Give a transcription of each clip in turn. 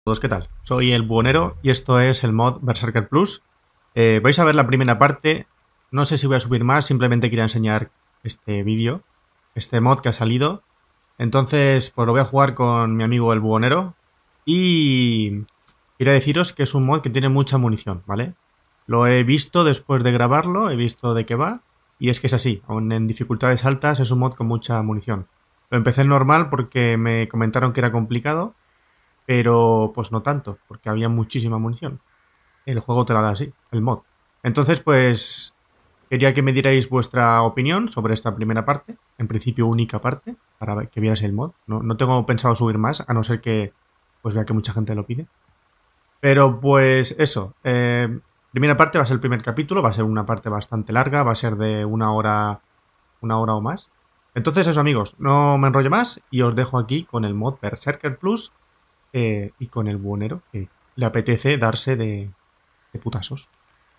Todos, ¿qué tal? Soy el Buonero y esto es el mod Berserker Plus. Vais a ver la primera parte. No sé si voy a subir más, simplemente quería enseñar este vídeo, este mod que ha salido. Entonces, pues lo voy a jugar con mi amigo el Buonero. Y quería deciros que es un mod que tiene mucha munición, ¿vale? Lo he visto después de grabarlo, he visto de qué va. Y es que es así, aun en dificultades altas es un mod con mucha munición. Lo empecé en normal porque me comentaron que era complicado. Pero pues no tanto, porque había muchísima munición. El juego te la da así, el mod. Entonces, pues quería que me dierais vuestra opinión sobre esta primera parte, en principio única parte, para que vierais el mod. No tengo pensado subir más, a no ser que pues vea que mucha gente lo pide. Pero pues eso, primera parte va a ser el primer capítulo, va a ser una parte bastante larga, va a ser de una hora o más. Entonces eso, amigos, no me enrollo más y os dejo aquí con el mod Berserker Plus. Y con el Buonero, que le apetece darse de putazos.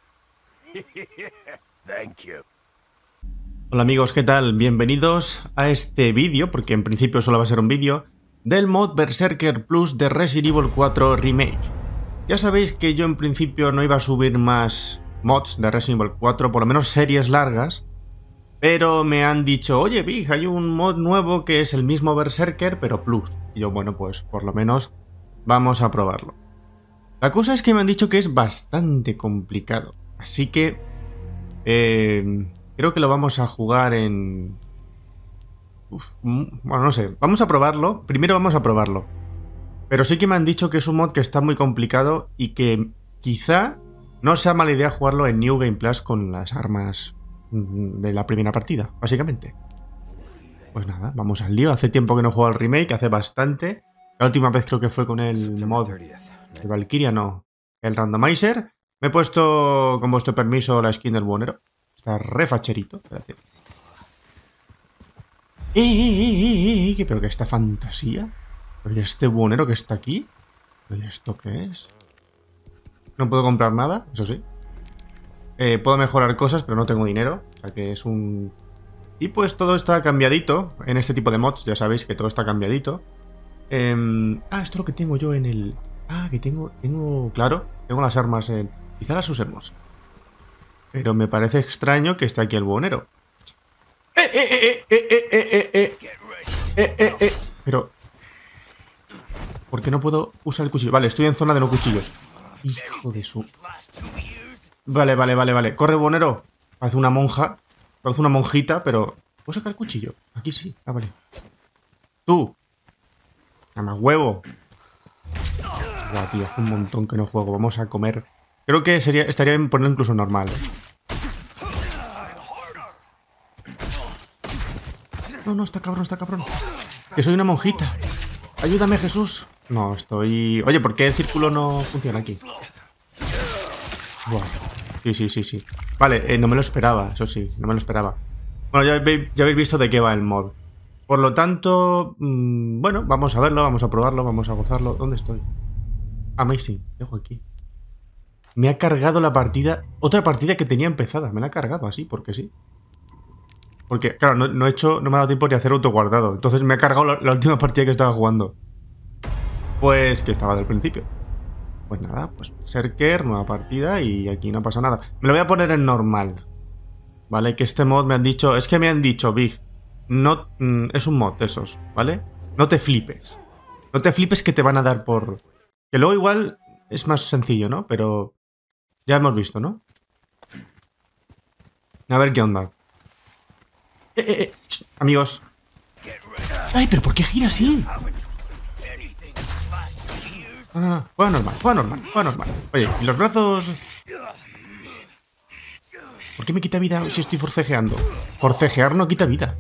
Hola amigos, ¿qué tal? Bienvenidos a este vídeo, porque en principio solo va a ser un vídeo, del mod Berserker Plus de Resident Evil 4 Remake. Ya sabéis que yo en principio no iba a subir más mods de Resident Evil 4, por lo menos series largas, pero me han dicho, oye Big, hay un mod nuevo que es el mismo Berserker, pero Plus. Y yo, bueno, pues por lo menos vamos a probarlo. La cosa es que me han dicho que es bastante complicado, así que creo que lo vamos a jugar en... bueno, no sé, vamos a probarlo. Primero vamos a probarlo. Pero sí que me han dicho que es un mod que está muy complicado y que quizá no sea mala idea jugarlo en New Game Plus con las armas de la primera partida, básicamente. Pues nada, vamos al lío. Hace tiempo que no juego al remake, hace bastante. La última vez creo que fue con el mod de Valkyria, no. El randomizer. Me he puesto, con vuestro permiso, la skin del Buonero. Está re facherito. Espérate. ¿Pero qué esta fantasía? ¿Pero este Buonero que está aquí? ¿Pero esto qué es? No puedo comprar nada, eso sí. Puedo mejorar cosas, pero no tengo dinero. O sea que es un... Y pues todo está cambiadito. En este tipo de mods, ya sabéis que todo está cambiadito. Esto es lo que tengo yo en el... que tengo... Claro, tengo las armas en... Quizá las usemos. Pero me parece extraño que esté aquí el Buonero. Pero... ¿por qué no puedo usar el cuchillo? Vale, estoy en zona de no cuchillos. Hijo de su... Vale. Corre, Buonero. Parece una monja. Parece una monjita, pero... ¿puedo sacar el cuchillo? Aquí sí. Vale. Tú. Nada más huevo. Buah, tío, hace un montón que no juego. Vamos a comer. Creo que estaría bien ponerlo incluso normal. No, está cabrón. Que soy una monjita. Ayúdame, Jesús. No, estoy... Oye, ¿por qué el círculo no funciona aquí? Buah. Sí. Vale, no me lo esperaba, eso sí, no me lo esperaba. Bueno, ya habéis visto de qué va el mod. Por lo tanto, bueno, vamos a verlo, vamos a probarlo, vamos a gozarlo. ¿Dónde estoy? Amazing, dejo aquí. Me ha cargado la partida, otra partida que tenía empezada. Me la ha cargado así, porque sí. Porque, claro, no me ha dado tiempo ni a hacer autoguardado. Entonces me ha cargado la última partida que estaba jugando. Pues que estaba del principio. Pues nada, pues Berserker, nueva partida y aquí no pasa nada. Me lo voy a poner en normal. ¿Vale? Que este mod me han dicho... Es que me han dicho, Big, no, es un mod de esos, ¿vale? No te flipes. No te flipes que te van a dar por... Que luego igual es más sencillo, ¿no? Pero ya hemos visto, ¿no? A ver qué onda. Amigos. Ay, pero ¿por qué gira así? Juega normal. Oye, ¿y los brazos? ¿Por qué me quita vida si estoy forcejeando? Forcejear no quita vida.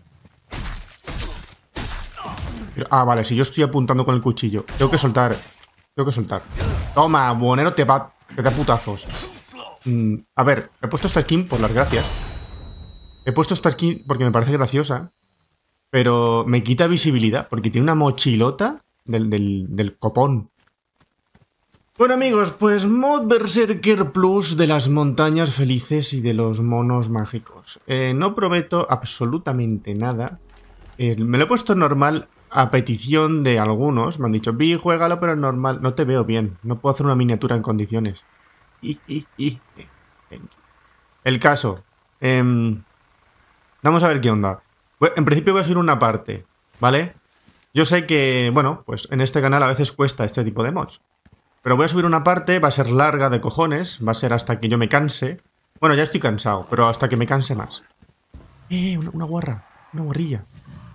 Pero, vale, si yo estoy apuntando con el cuchillo. Tengo que soltar. Toma, Buonero, te da putazos. A ver, he puesto esta skin por las gracias. He puesto esta skin porque me parece graciosa. Pero me quita visibilidad porque tiene una mochilota del copón. Bueno amigos, pues mod Berserker Plus de las montañas felices y de los monos mágicos. No prometo absolutamente nada. Me lo he puesto normal a petición de algunos, me han dicho, Vi, juégalo, pero es normal. No te veo bien. No puedo hacer una miniatura en condiciones. El caso. Vamos a ver qué onda. En principio voy a subir una parte, ¿vale? Yo sé que, bueno, pues en este canal a veces cuesta este tipo de mods. Pero voy a subir una parte, va a ser larga de cojones, va a ser hasta que yo me canse. Bueno, ya estoy cansado, pero hasta que me canse más. Una guarra, una guarrilla.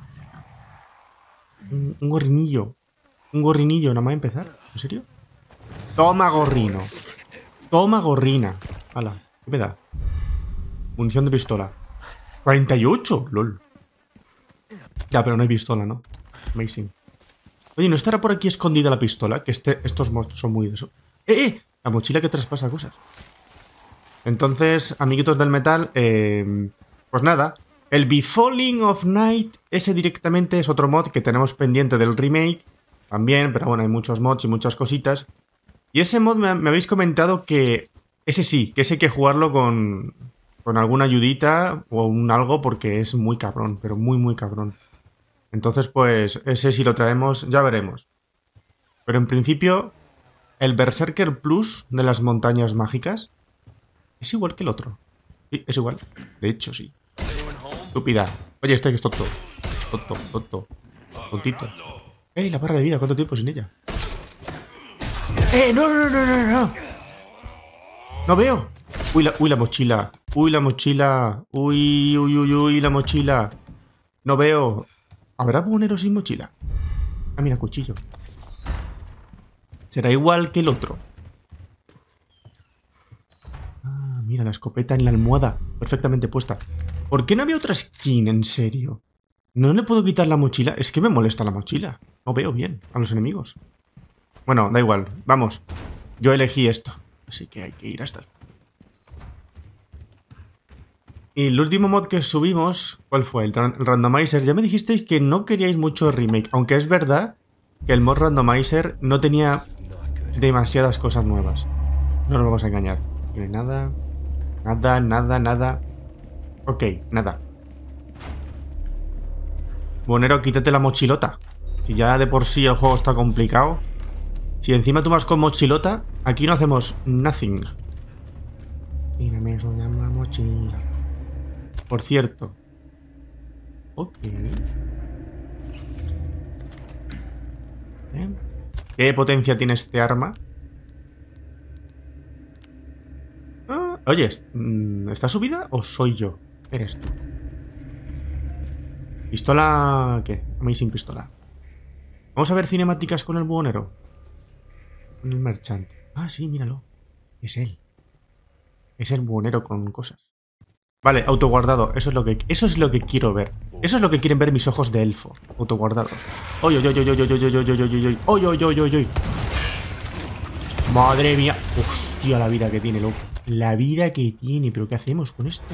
Un gorrinillo. Un gorrinillo, nada más empezar. ¿En serio? Toma, gorrino. Toma, gorrina. Hala, ¿qué me da? Munición de pistola. 48, lol. Ya, pero no hay pistola, ¿no? Amazing. Oye, ¿no estará por aquí escondida la pistola? Que estos monstruos son muy de eso. La mochila que traspasa cosas. Entonces, amiguitos del metal, pues nada. El Befalling of Night, ese directamente es otro mod que tenemos pendiente del remake. También, pero bueno, hay muchos mods y muchas cositas. Y ese mod me habéis comentado que ese sí, que ese hay que jugarlo con alguna ayudita o un algo porque es muy cabrón, pero muy, muy cabrón. Entonces, pues, ese si lo traemos, ya veremos. Pero en principio, el Berserker Plus de las montañas mágicas es igual que el otro. Sí, es igual. De hecho, sí. Estúpida. Oye, este que es tonto. Tonto. Tontito. La barra de vida, ¿cuánto tiempo sin ella? No. No veo. Uy, la mochila. Uy, la mochila. Uy, la mochila. No veo. ¿Habrá buhoneros sin mochila? Ah, mira, cuchillo. Será igual que el otro. Ah, mira, la escopeta en la almohada. Perfectamente puesta. ¿Por qué no había otra skin, en serio? ¿No le puedo quitar la mochila? Es que me molesta la mochila. No veo bien a los enemigos. Bueno, da igual. Vamos. Yo elegí esto. Así que hay que ir hasta el... Y el último mod que subimos, ¿cuál fue? El Randomizer. Ya me dijisteis que no queríais mucho remake. Aunque es verdad que el mod Randomizer no tenía demasiadas cosas nuevas. No nos vamos a engañar. No hay nada. Nada. Ok, nada. Buhonero, quítate la mochilota. Si ya de por sí el juego está complicado. Si encima tú vas con mochilota, aquí no hacemos nothing. Mírame, eso llama mochila. Por cierto. Ok. ¿Qué potencia tiene este arma? Oye, ¿está subida o soy yo? Eres tú. ¿Pistola qué? A mí sin pistola. Vamos a ver cinemáticas con el buhonero. Con el merchante. Ah, sí, míralo. Es él. Es el buhonero con cosas. Vale, autoguardado. Eso es lo que quiero ver. Eso es lo que quieren ver mis ojos de elfo. Autoguardado. ¡Oy! Madre mía. Hostia, la vida que tiene, loco. La vida que tiene. ¿Pero qué hacemos con esto?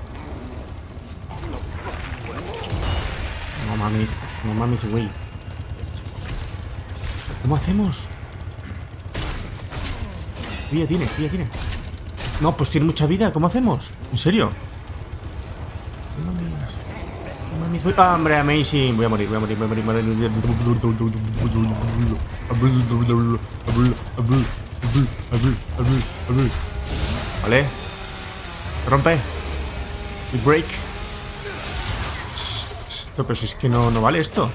No mames, güey. ¿Cómo hacemos? Vida tiene. No, pues tiene mucha vida. ¿Cómo hacemos? ¿En serio? No mames. ¡Hombre, amazing! Voy a morir. Vale. Se rompe. Y break. Esto, pero si es que no vale esto.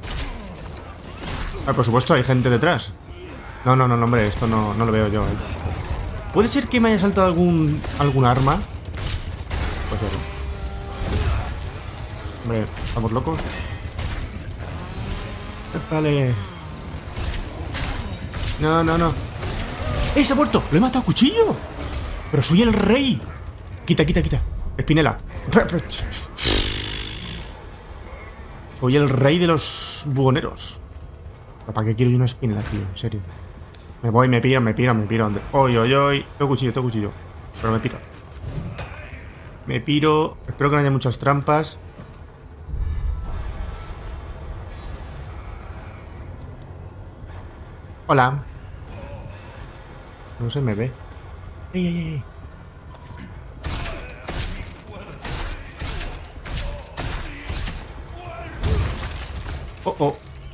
Ah, por supuesto, hay gente detrás. No, hombre, esto no lo veo yo. ¿Puede ser que me haya saltado algún arma? Pues ver. Hombre, ¿estamos locos? Vale. No. ¡Se ha muerto! ¡Lo he matado a cuchillo! ¡Pero soy el rey! Quita. Espinela. Soy el rey de los buhoneros. ¿Para qué quiero yo una espinela, tío? En serio. Me voy, me piro. Oy. Tengo cuchillo. Pero me piro. Espero que no haya muchas trampas. Hola. No se me ve. ¡Ey! Oh, oh.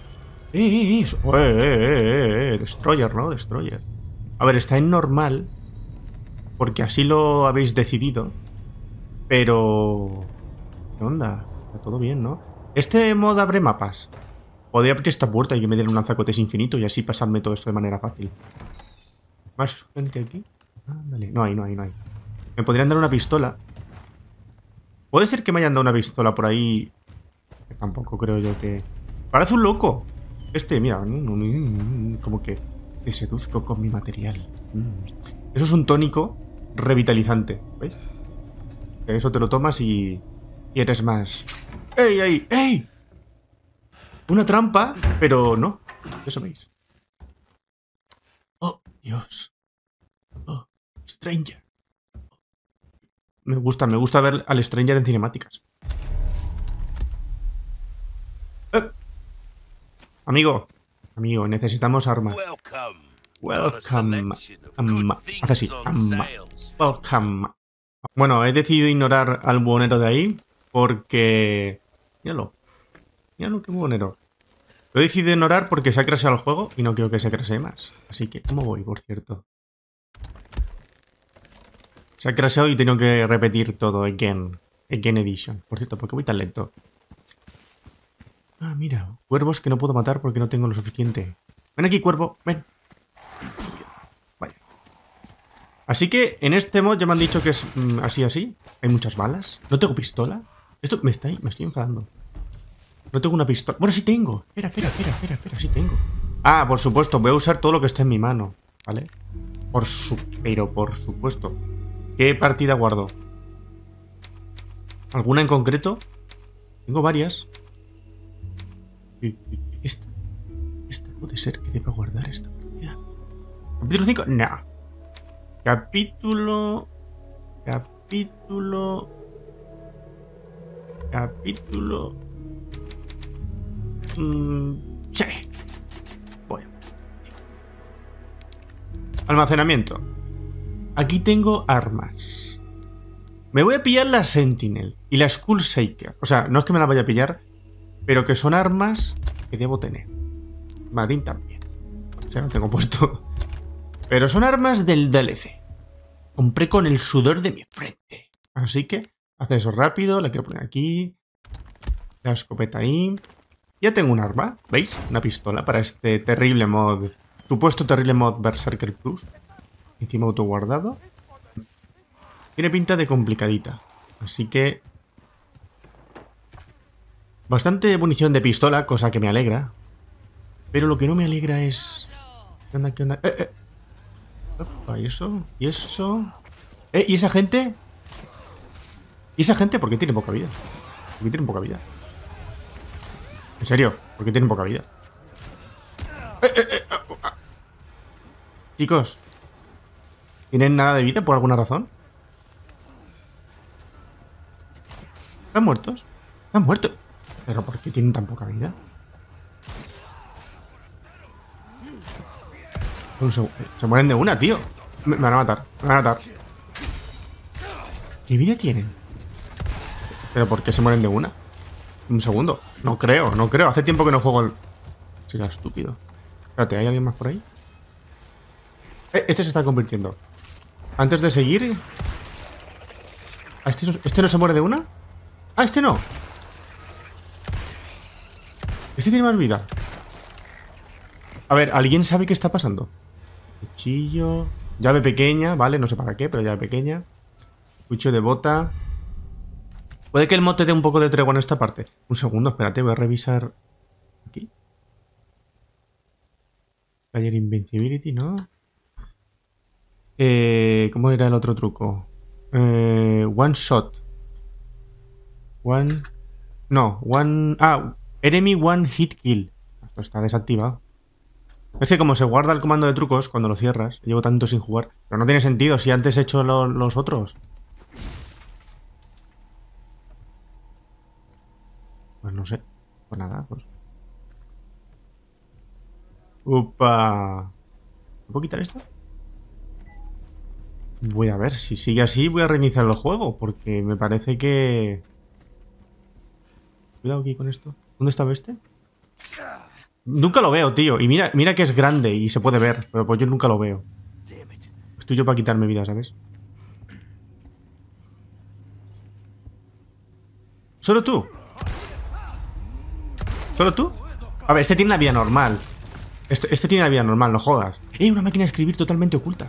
Destroyer, ¿no? Destroyer. A ver, está en normal. Porque así lo habéis decidido. Pero... ¿qué onda? Está todo bien, ¿no? Este mod abre mapas. Podría abrir esta puerta y que me den un lanzacohetes infinito y así pasarme todo esto de manera fácil. ¿Más gente aquí? Ándale. No hay, no hay, no hay. Me podrían dar una pistola. Puede ser que me hayan dado una pistola por ahí. Que tampoco creo yo que... Parece un loco. Este, mira. Como que te seduzco con mi material. Eso es un tónico revitalizante. ¿Veis? Que eso te lo tomas y eres más... ¡Ey, ey, ey! Una trampa, pero no. Eso veis. Oh, Dios. Oh, Stranger. Me gusta ver al Stranger en cinemáticas. Amigo, necesitamos armas. Welcome. Hace así. Welcome. Bueno, he decidido ignorar al buhonero de ahí porque... Míralo. Míralo, qué buhonero. Lo he decidido ignorar porque se ha crasheado el juego y no quiero que se crashee más. Así que, ¿cómo voy, por cierto? Se ha crasheado y tengo que repetir todo again. Again edition. Por cierto, ¿por qué voy tan lento? Ah, mira. Cuervos que no puedo matar porque no tengo lo suficiente. Ven aquí, cuervo. Ven. Vaya. Así que en este mod ya me han dicho que es así. Hay muchas balas. No tengo pistola. Esto me estoy enfadando. No tengo una pistola. Bueno, sí tengo. Espera. Sí tengo. Ah, por supuesto. Voy a usar todo lo que esté en mi mano. ¿Vale? Pero por supuesto. ¿Qué partida guardo? ¿Alguna en concreto? Tengo varias. Esta puede ser que deba guardar esta partida. ¿Capítulo 5? No. Capítulo... Sí. Voy. Almacenamiento. Aquí tengo armas. Me voy a pillar la Sentinel y la Skull Shaker. O sea, no es que me la vaya a pillar, pero que son armas que debo tener. Madin también. O sea, lo tengo puesto. Pero son armas del DLC. Compré con el sudor de mi frente. Así que, hace eso rápido. La quiero poner aquí. La escopeta ahí. Ya tengo un arma, ¿veis? Una pistola para este terrible mod. Supuesto terrible mod Berserker Plus. Encima autoguardado. Tiene pinta de complicadita. Así que... bastante munición de pistola, cosa que me alegra. Pero lo que no me alegra es... ¿Qué onda? ¿Qué onda? Opa, ¿y eso? ¿Y eso? ¿Y esa gente? ¿Y esa gente? ¿Por qué tiene poca vida? ¿Por qué tienen poca vida? ¿En serio? ¿Por qué tienen poca vida? Chicos, ¿tienen nada de vida por alguna razón? ¿Están muertos? ¿Están muertos? ¿Pero por qué tienen tan poca vida? Se mueren de una, tío. Me van a matar, me van a matar. ¿Qué vida tienen? ¿Pero por qué se mueren de una? Un segundo. No creo. Hace tiempo que no juego el... Será estúpido. Espérate, ¿hay alguien más por ahí? Este se está convirtiendo. Antes de seguir... ¿Este no se muere de una? Ah, este no. Este tiene más vida. A ver, ¿alguien sabe qué está pasando? Cuchillo... Llave pequeña, vale, no sé para qué, pero llave pequeña. Cuchillo de bota. Puede que el mod te dé un poco de tregua en esta parte. Un segundo, espérate, voy a revisar... Aquí. Player Invincibility, ¿no? ¿Cómo era el otro truco? One shot. Enemy one hit kill. Esto está desactivado. Es que como se guarda el comando de trucos cuando lo cierras, llevo tanto sin jugar. Pero no tiene sentido si antes he hecho los otros. Pues no sé. Pues nada, pues. ¡Upa! ¿Puedo quitar esto? Voy a ver, si sigue así voy a reiniciar el juego, porque me parece que... Cuidado aquí con esto. ¿Dónde estaba este? Nunca lo veo, tío. Y mira que es grande y se puede ver, pero pues yo nunca lo veo. Estoy yo para quitarme vida, ¿sabes? ¿Solo tú? ¿Solo tú? A ver, este tiene la vida normal. Este tiene la vida normal, no jodas. Una máquina de escribir totalmente oculta.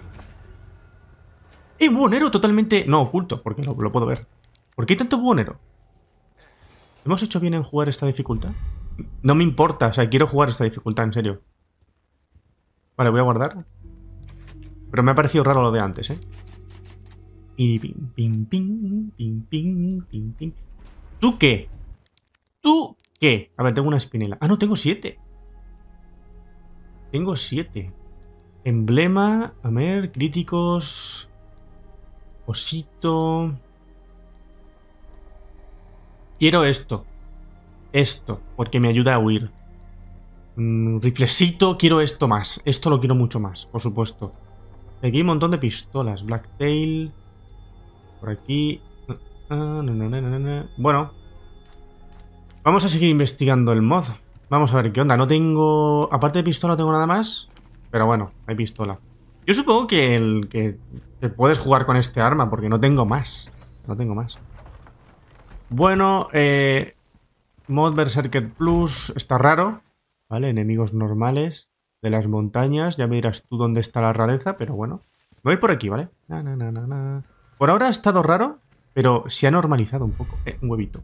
Un buhonero totalmente... No, oculto, porque lo puedo ver. ¿Por qué hay tanto buhonero? ¿Hemos hecho bien en jugar esta dificultad? No me importa, o sea, quiero jugar esta dificultad, en serio. Vale, voy a guardar. Pero me ha parecido raro lo de antes, ¿eh? Y ping, ping, ping, ping, ping, ping, ping. ¿Tú qué? ¿Tú qué? A ver, tengo una espinela. Ah, no, tengo 7. Tengo 7. Emblema, a ver, críticos... Osito... Quiero esto. Esto, porque me ayuda a huir. Riflecito, quiero esto más. Esto lo quiero mucho más, por supuesto. Aquí hay un montón de pistolas. Blacktail. Por aquí. Bueno. Vamos a seguir investigando el mod. Vamos a ver qué onda. No tengo... Aparte de pistola no tengo nada más. Pero bueno, hay pistola. Yo supongo que puedes jugar con este arma, porque no tengo más. No tengo más. Bueno, mod Berserker Plus está raro. Vale, enemigos normales de las montañas. Ya me dirás tú dónde está la rareza, pero bueno. Me voy por aquí, ¿vale? Por ahora ha estado raro, pero se ha normalizado un poco. Un huevito.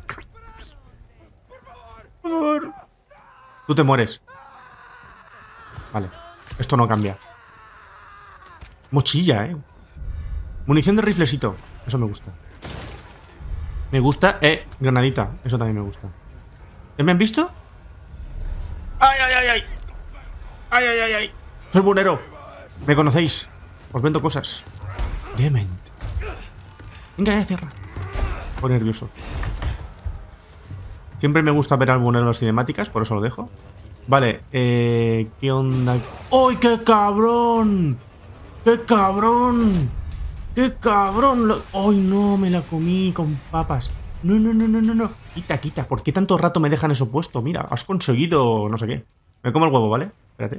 Por favor. Tú te mueres. Vale, esto no cambia. Mochilla, munición de riflecito. Eso me gusta. Me gusta, granadita. Eso también me gusta. ¿Ya me han visto? ¡Ay, ay, ay, ay! ¡Ay, ay, ay, ay! Soy buhonero. Me conocéis. Os vendo cosas. Dement. Venga, ya cierra. Estoy nervioso. Siempre me gusta ver al buhonero en las cinemáticas, por eso lo dejo. Vale, ¿qué onda? ¡Ay, qué cabrón! ¡Qué cabrón! ¡Qué cabrón! ¡Ay, no! Me la comí con papas. No, no, no, no, no, no. Quita, quita. ¿Por qué tanto rato me dejan eso puesto? Mira, has conseguido no sé qué. Me como el huevo, ¿vale? Espérate.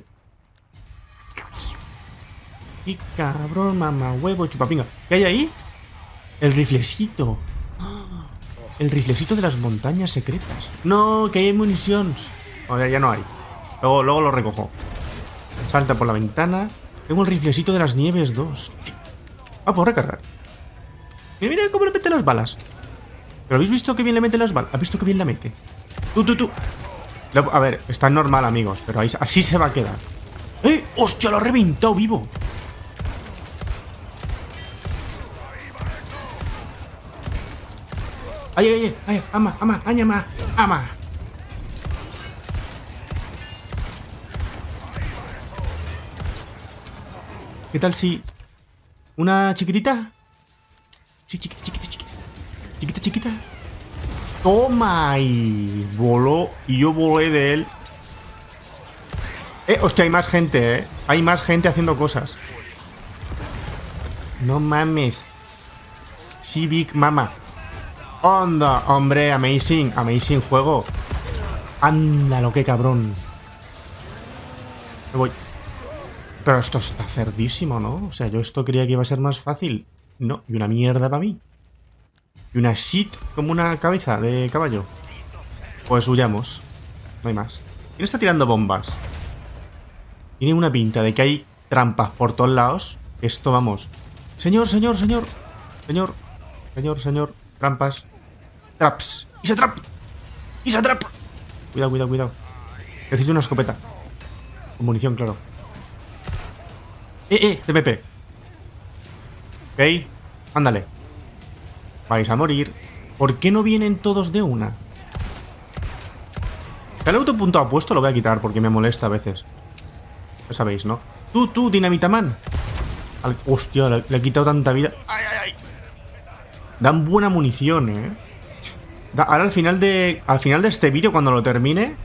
¡Qué cabrón, mamá! Huevo, chupapinga. ¿Qué hay ahí? El riflecito. El riflecito de las montañas secretas. No, que hay munición. O sea, ya no hay. Luego lo recojo. Salta por la ventana. Tengo el riflecito de las nieves 2. Ah, puedo recargar. Mira cómo le mete las balas. ¿Pero habéis visto que bien le mete las balas? ¿Has visto que bien la mete? Tú. A ver, está normal, amigos, pero así se va a quedar. ¡Hostia, lo ha reventado vivo! ¡Ay! ¡Ama! ¿Qué tal si... ¿Una chiquitita? Sí, chiquita. ¡Toma! Y voló. Y yo volé de él. Hostia, hay más gente, Hay más gente haciendo cosas. No mames. Sí, Big Mama. Onda, hombre, amazing juego. Ándalo, qué cabrón. Me voy. Pero esto está cerdísimo, ¿no? O sea, yo esto creía que iba a ser más fácil. No, y una mierda para mí. Y una shit como una cabeza de caballo. Pues huyamos. No hay más. ¿Quién está tirando bombas? Tiene una pinta de que hay trampas por todos lados. Esto, vamos. Señor. Trampas. Traps. ¡Y se trap! Cuidado. Necesito una escopeta. Con munición, claro. TPP. Ok. Ándale. Vais a morir. ¿Por qué no vienen todos de una? El autopunto puesto lo voy a quitar porque me molesta a veces. Ya sabéis, ¿no? Tú, Dinamitaman. Hostia, le he quitado tanta vida. ¡Ay! Dan buena munición, Ahora al final de este vídeo, cuando lo termine...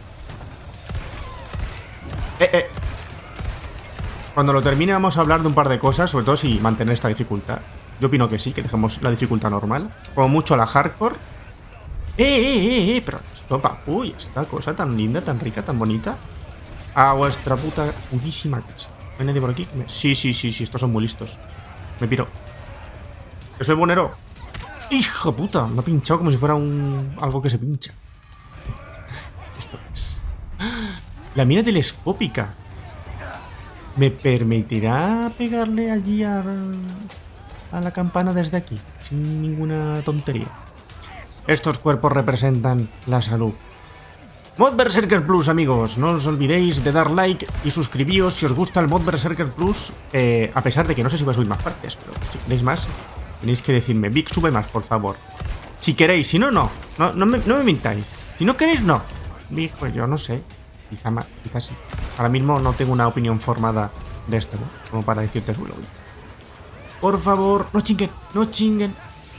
Cuando lo termine vamos a hablar de un par de cosas, sobre todo si mantener esta dificultad. Yo opino que sí, que dejemos la dificultad normal. Como mucho la hardcore. Pero estopa. Uy, esta cosa tan linda, tan rica, tan bonita. A vuestra puta putísima casa. ¿No hay nadie por aquí? Sí, estos son muy listos. Me piro. ¡Que soy buenero! ¡Hijo puta! Me ha pinchado como si fuera algo que se pincha. Esto es... La mira telescópica. ¿Me permitirá pegarle allí a la campana desde aquí? Sin ninguna tontería. Estos cuerpos representan la salud. Mod Berserker Plus, amigos. No os olvidéis de dar like y suscribíos si os gusta el Mod Berserker Plus. A pesar de que no sé si voy a subir más partes, pero si queréis más, tenéis que decirme. Vic, sube más, por favor. Si queréis, si no, no. No me mintáis. Si no queréis, no. Vic, pues yo no sé. Quizás sí. Ahora mismo no tengo una opinión formada de esto, ¿no? Como para decirte su lobby. Por favor, no chinguen, no chinguen.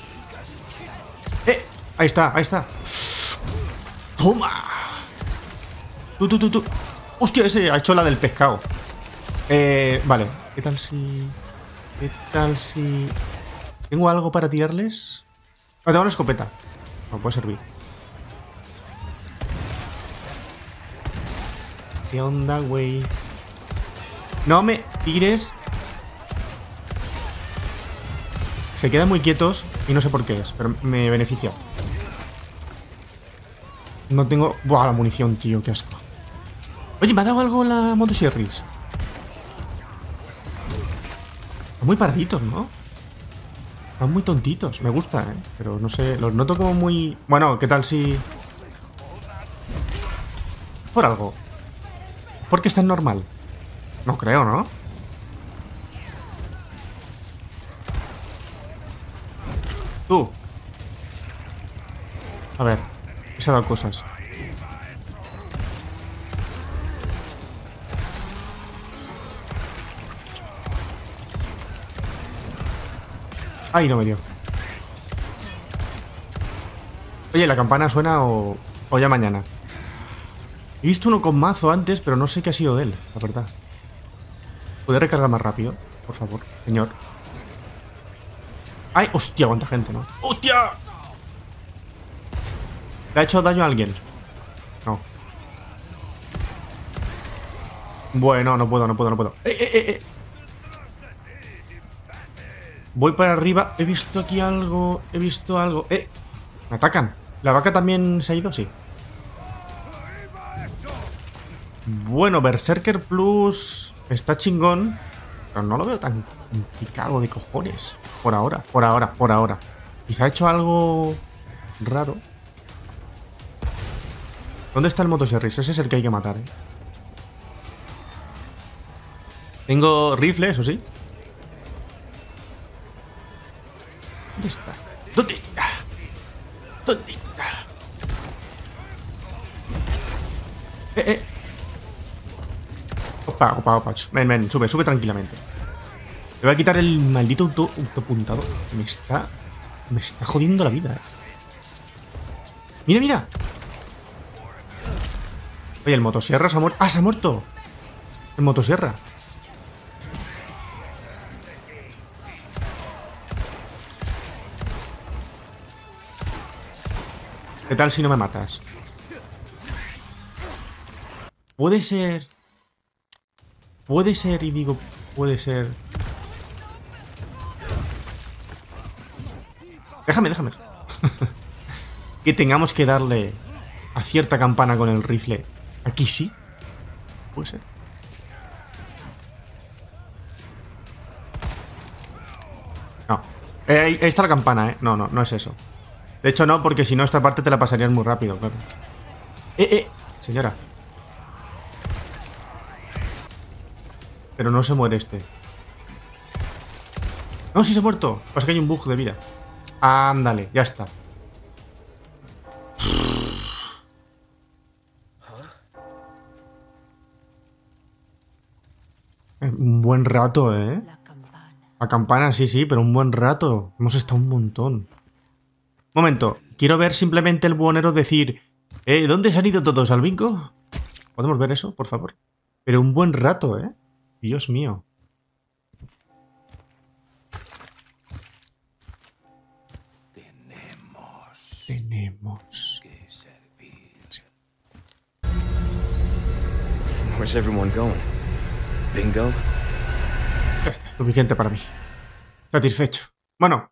Ahí está, ahí está. ¡Toma! Tú. Hostia, ese ha hecho la del pescado. Vale. ¿Qué tal si...? ¿Tengo algo para tirarles? Ah, tengo una escopeta. No puede servir. ¿Qué onda, güey? No me tires. Se quedan muy quietos y no sé por qué es, pero me beneficia. No tengo... Buah, la munición, tío, qué asco. Oye, me ha dado algo la motosierris. Están muy paraditos, ¿no? Están muy tontitos. Me gusta, ¿eh? Pero no sé, los noto como muy... Bueno, ¿qué tal si...? Por algo. ¿Por qué es tan normal? No creo, ¿no? Tú. A ver, se ha dado cosas. Ay, no me dio. Oye, ¿la campana suena o ya mañana? He visto uno con mazo antes, pero no sé qué ha sido de él, la verdad. ¿Puede recargar más rápido? Por favor, señor. ¡Ay! ¡Hostia! ¿Cuánta gente, no? ¡Hostia! ¿Le ha hecho daño a alguien? No. Bueno, no puedo. Voy para arriba. He visto aquí algo. He visto algo. Me atacan. ¿La vaca también se ha ido? Sí. Bueno, Berserker Plus está chingón, pero no lo veo tan complicado de cojones. Por ahora. Quizá ha hecho algo raro. ¿Dónde está el motosierris? Ese es el que hay que matar, ¿eh? Tengo rifle, eso sí. ¿Dónde está? ¿Dónde está? ¿Dónde está? Opa. Ven, sube tranquilamente. Le voy a quitar el maldito autopuntado. Me está jodiendo la vida, ¿eh? Mira. Oye, el motosierra se ha muerto. ¡Ah, se ha muerto! El motosierra. ¿Qué tal si no me matas? Puede ser, y digo, puede ser. Déjame. Que tengamos que darle a cierta campana con el rifle. Aquí sí. Puede ser. No. Ahí está la campana, ¿eh? No es eso. De hecho, no, porque si no, esta parte te la pasarías muy rápido, claro. Señora. Pero no se muere este. No, sí se ha muerto. Pasa que hay un bug de vida. Ándale, ya está. Un buen rato, ¿eh? La campana, sí, pero un buen rato. Hemos estado un montón. Momento, quiero ver simplemente el buhonero decir... ¿Dónde se han ido todos? ¿Al bingo? ¿Podemos ver eso, por favor? Pero un buen rato, ¿eh? Dios mío. Tenemos que servir. Where's everyone going? Bingo? Suficiente para mí. Satisfecho. Bueno.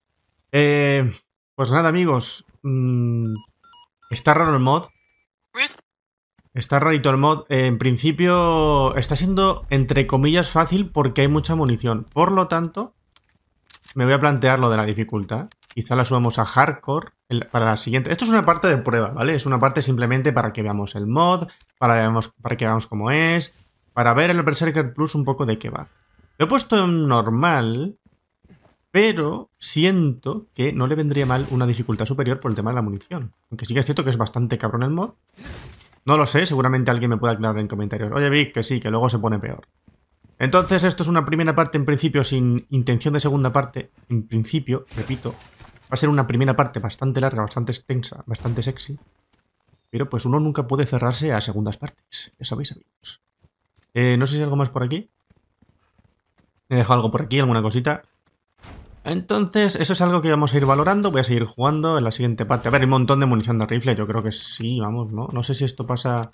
Pues nada, amigos. Está raro el mod. Está rarito el mod. En principio está siendo, entre comillas, fácil porque hay mucha munición. Por lo tanto, me voy a plantear lo de la dificultad. Quizá la subamos a hardcore para la siguiente. Esto es una parte de prueba, ¿vale? Es una parte simplemente para que veamos el mod, para que veamos cómo es, para ver el Berserker Plus un poco de qué va. Lo he puesto en normal, pero siento que no le vendría mal una dificultad superior por el tema de la munición. Aunque sí que es cierto que es bastante cabrón el mod. No lo sé, seguramente alguien me puede aclarar en comentarios. Oye, Vic, que sí, que luego se pone peor. Entonces, esto es una primera parte en principio sin intención de segunda parte. En principio, repito, va a ser una primera parte bastante larga, bastante extensa, bastante sexy. Pero pues uno nunca puede cerrarse a segundas partes. Ya sabéis, amigos. No sé si hay algo más por aquí. He dejado algo por aquí, alguna cosita. Entonces, eso es algo que vamos a ir valorando. Voy a seguir jugando en la siguiente parte. A ver, hay un montón de munición de rifle. Yo creo que sí, vamos, ¿no? No sé si esto pasa...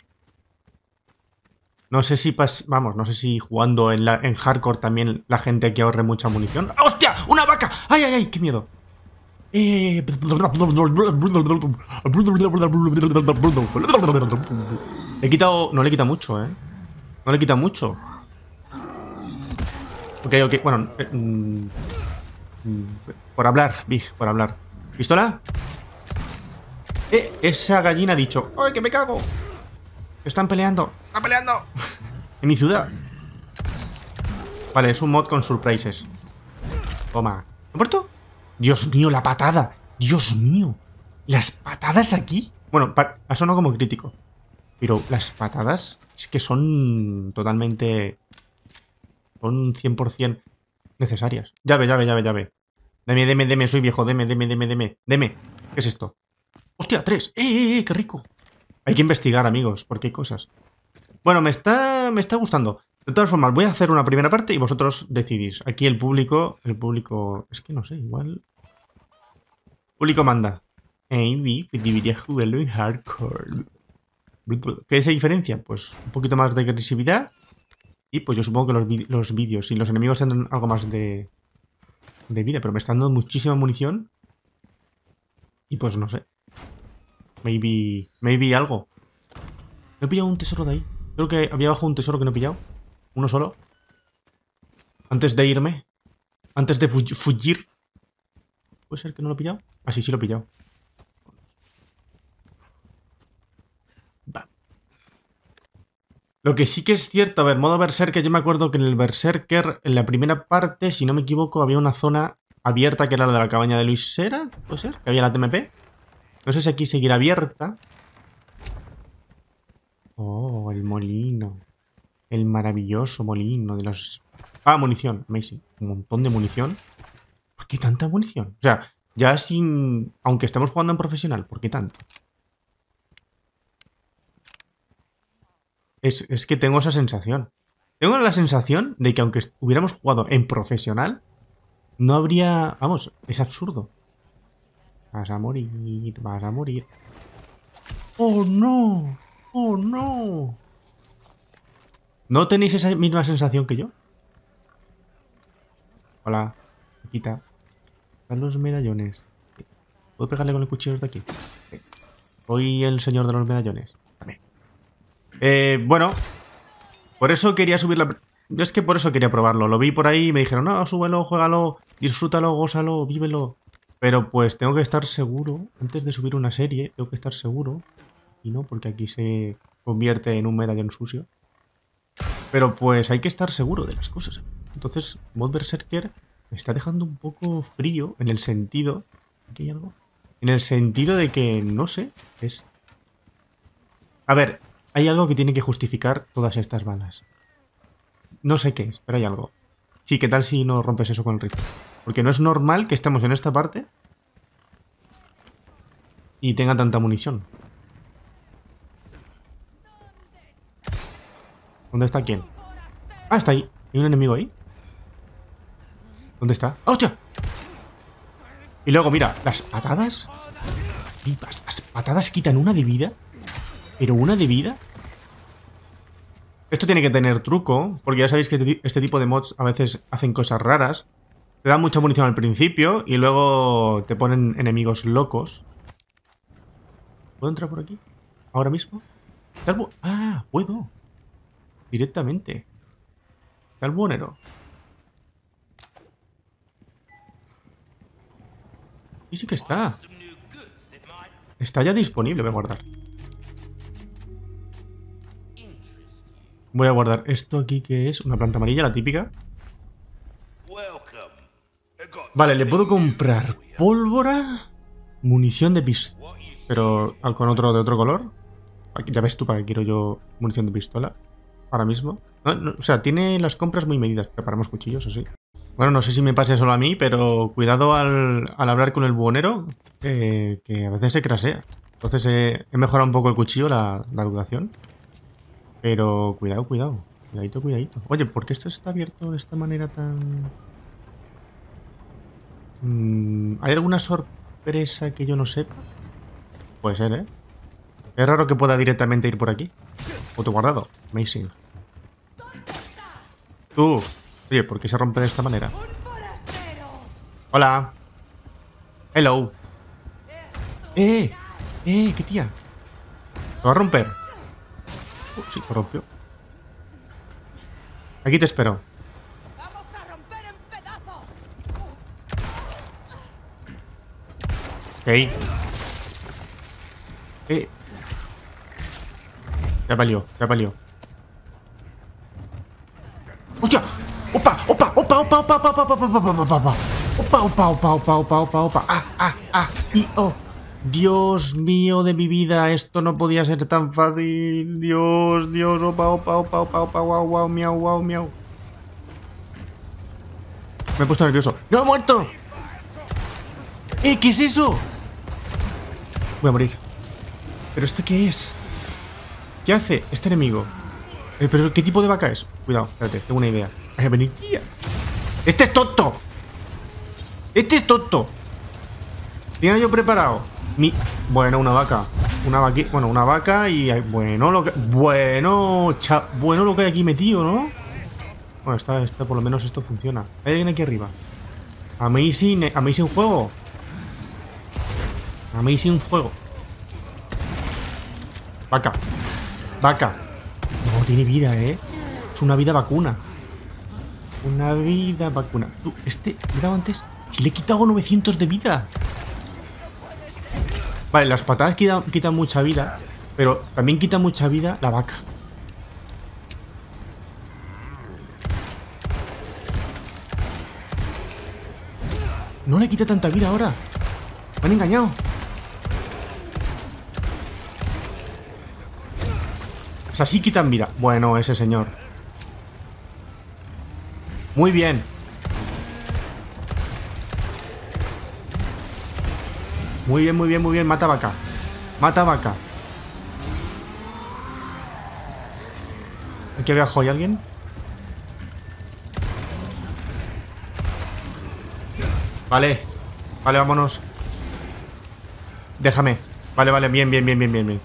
No sé si vamos, no sé si jugando en hardcore también la gente que ahorre mucha munición. ¡Hostia! ¡Una vaca! ¡Ay, ay, ay! ¡Qué miedo! Le he quitado... No le quita mucho, ¿eh? No le quita mucho. Ok, ok. Bueno... por hablar, Big, por hablar. ¿Pistola? Esa gallina ha dicho... ¡Ay, que me cago! Están peleando. ¡Están peleando! En mi ciudad. Vale, es un mod con surprises. Toma. ¿Me he muerto? Dios mío, la patada. Dios mío. Las patadas aquí. Bueno, ha sonado como crítico. Pero las patadas es que son totalmente... Son 100% necesarias. Llave, llave, llave, llave. Deme, soy viejo. Deme. ¿Qué es esto? ¡Hostia, 3! ¡Qué rico! Hay que investigar, amigos, porque hay cosas. Bueno, me está gustando. De todas formas, voy a hacer una primera parte y vosotros decidís. Aquí el público... Es que no sé, igual... El público manda. Debería jugarlo en hardcore. ¿Qué se diferencia? Pues un poquito más de agresividad. Y pues yo supongo que los vídeos y los enemigos tendrán algo más de vida. Pero me están dando muchísima munición. Y pues no sé. Maybe algo. Me he pillado un tesoro de ahí. Creo que había abajo un tesoro que no he pillado. Uno solo. Antes de irme. Antes de fugir. ¿Puede ser que no lo he pillado? Ah, sí, sí lo he pillado. Va. Lo que sí que es cierto, a ver, modo Berserker, yo me acuerdo que en el Berserker, en la primera parte, si no me equivoco, había una zona abierta que era la de la cabaña de Luis Sera, ¿puede ser? Que había la TMP. No sé si aquí seguirá abierta. Oh, el molino. El maravilloso molino de los... Ah, munición. Amazing. Un montón de munición. ¿Por qué tanta munición? O sea, ya sin... Aunque estemos jugando en profesional, ¿por qué tanto? Es que tengo esa sensación. Tengo la sensación de que aunque hubiéramos jugado en profesional, no habría... Vamos, es absurdo. Vas a morir, vas a morir. ¡Oh, no! ¡Oh, no! ¿No tenéis esa misma sensación que yo? Hola, quita. Están los medallones. ¿Puedo pegarle con el cuchillo de aquí? Soy el señor de los medallones. Bueno, por eso quería subir la... Yo es que por eso quería probarlo. Lo vi por ahí y me dijeron, no, súbelo, juégalo, disfrútalo, gózalo, vívelo. Pero pues tengo que estar seguro, antes de subir una serie, tengo que estar seguro. Y no, porque aquí se convierte en un medallón sucio. Pero pues hay que estar seguro de las cosas. Entonces, mod Berserker me está dejando un poco frío en el sentido... ¿Aquí hay algo? En el sentido de que, no sé, es... A ver, hay algo que tiene que justificar todas estas balas. No sé qué es, pero hay algo. Sí, ¿qué tal si no rompes eso con el rifle? Porque no es normal que estemos en esta parte y tenga tanta munición. ¿Dónde está quién? Ah, está ahí. ¿Hay un enemigo ahí? ¿Dónde está? ¡Ah, hostia! Y luego, mira, las patadas. Las patadas quitan una de vida. Pero una de vida. Esto tiene que tener truco, porque ya sabéis que este tipo de mods a veces hacen cosas raras. Te dan mucha munición al principio y luego te ponen enemigos locos. ¿Puedo entrar por aquí? ¿Ahora mismo? Ah, puedo. Directamente. Está el buhonero. Y sí que está. Está ya disponible, voy a guardar. Voy a guardar esto aquí que es una planta amarilla, la típica. Vale, le puedo comprar pólvora, munición de pistola, pero con otro de otro color. Aquí, ya ves tú para qué quiero yo munición de pistola. Ahora mismo. O sea, tiene las compras muy medidas. Preparamos cuchillos, o sí. Bueno, no sé si me pase solo a mí, pero cuidado al hablar con el buhonero, que a veces se crasea. Entonces he mejorado un poco el cuchillo, la duración. Pero cuidado, cuidado. Cuidadito, cuidadito. Oye, ¿por qué esto está abierto de esta manera tan...? ¿Hay alguna sorpresa que yo no sepa? Puede ser, ¿eh? Es raro que pueda directamente ir por aquí. Autoguardado. Amazing. Tú. Oye, ¿por qué se rompe de esta manera? Hola. Hello. ¿Qué tía? ¿Lo va a romper? Sí, lo rompió. Aquí te espero. Ok. Ya valió, ya valió. ¡Hostia! ¡Opa! ¡Opa! ¡Opa! ¡Opa! ¡Opa! ¡Opa! ¡Opa! ¡Opa! ¡Opa! ¡Opa! ¡Opa! ¡Opa! ¡Opa! ¡Opa! ¡Opa! ¡Opa! ¡Ah! ¡Y oh! Dios mío de mi vida, esto no podía ser tan fácil. Dios, Dios, opa, opa, opa, opa, opa, guau, guau, miau, guau, miau. Me he puesto nervioso. ¡No, he muerto! ¿Qué es eso? Voy a morir. ¿Pero esto qué es? ¿Qué hace este enemigo? ¿Pero qué tipo de vaca es? Cuidado, espérate, tengo una idea. ¡Este es tonto! ¡Este es tonto! Tenía yo preparado. Bueno, una vaca. Una vaca y... Bueno, lo que... Bueno lo que hay aquí metido, ¿no? Bueno, por lo menos esto funciona. Hay alguien aquí arriba. Amazing juego. Amazing juego. Vaca. No, tiene vida, ¿eh? Es una vida vacuna. Una vida vacuna. Tú, miraba antes. Si le he quitado 900 de vida. Vale, las patadas quitan mucha vida, pero también quita mucha vida la vaca. No le quita tanta vida ahora. Me han engañado. O sea, sí quitan vida. Bueno, ese señor. Muy bien. Muy bien, muy bien, muy bien. Mata vaca. Mata vaca. ¿Aquí abajo hay alguien? Vale. Vale, vámonos. Déjame. Vale, bien.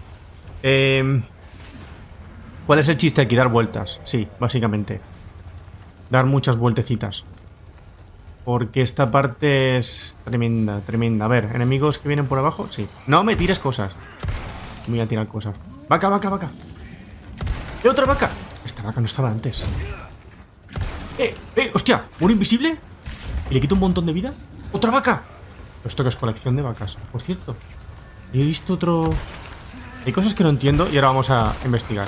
¿Cuál es el chiste aquí? Dar vueltas. Sí, básicamente. Dar muchas vueltecitas. Porque esta parte es tremenda. A ver, ¿enemigos que vienen por abajo? Sí. No me tires cosas. Voy a tirar cosas. Vaca. ¡Eh, otra vaca! Esta vaca no estaba antes. ¡Hostia! ¿Muro invisible? ¿Y le quito un montón de vida? ¡Otra vaca! Esto que es colección de vacas, por cierto. Y he visto otro... Hay cosas que no entiendo y ahora vamos a investigar.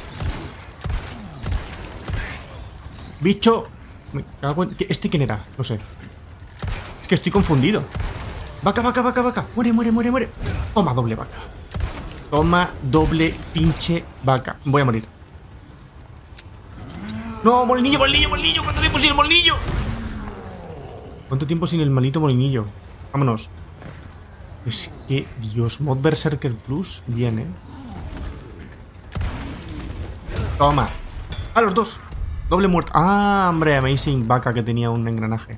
Bicho... ¿Este quién era? No sé. Es que estoy confundido. Vaca. Muere. Toma doble vaca. Toma doble pinche vaca. Voy a morir. No, molinillo. ¿Cuánto tiempo sin el molinillo? ¿Cuánto tiempo sin el maldito molinillo? Vámonos. Es que, Dios, Mod Berserker Plus viene. Toma. A los dos. Doble muerte. Ah, hombre, Amazing vaca que tenía un engranaje.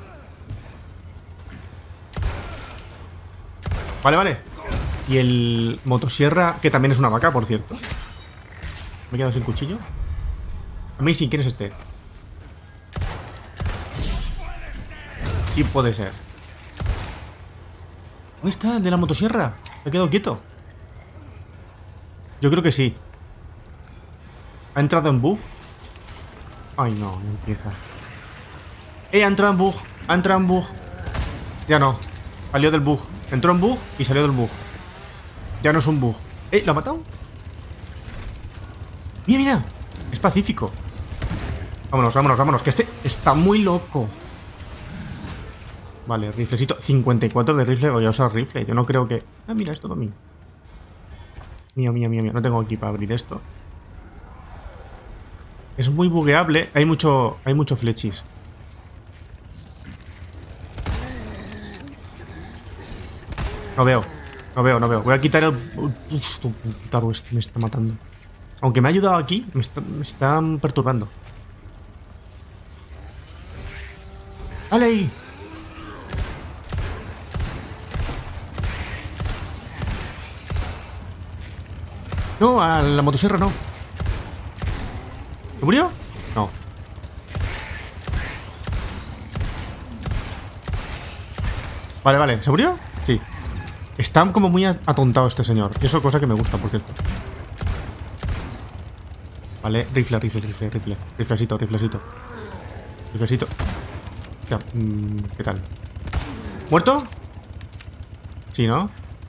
Vale. Y el motosierra, que también es una vaca, por cierto. Me he quedado sin cuchillo. Amazing, ¿quién es este? Sí, puede ser. ¿Dónde está el de la motosierra? ¿Se ha quedado quieto? Yo creo que sí. ¿Ha entrado en bug? Ay, no empieza. Ha entrado en bug. Ha entrado en bug. Ya no. Salió del bug. Entró en bug y salió del bug. Ya no es un bug. ¿Lo ha matado? Mira, mira. Es pacífico. Vámonos, vámonos, vámonos. Que este está muy loco. Vale, riflecito. 54 de rifle. Voy a usar rifle. Yo no creo que... Ah, mira, esto para mí. Mío, mío, mío, mío. No tengo aquí para abrir esto. Es muy bugueable. Hay mucho flechis. No veo. No veo, no veo. Voy a quitar el... tu putaro este me está matando. Aunque me ha ayudado aquí, me están perturbando. ¡Dale ahí! No, a la motosierra no. ¿Se murió? No. Vale, vale. ¿Se murió? Sí. Está como muy atontado este señor. Y eso es cosa que me gusta, por cierto. Vale, rifle, rifle, rifle, rifle. Riflecito, riflecito. Riflecito. O sea, ¿qué tal? ¿Muerto? Sí, ¿no?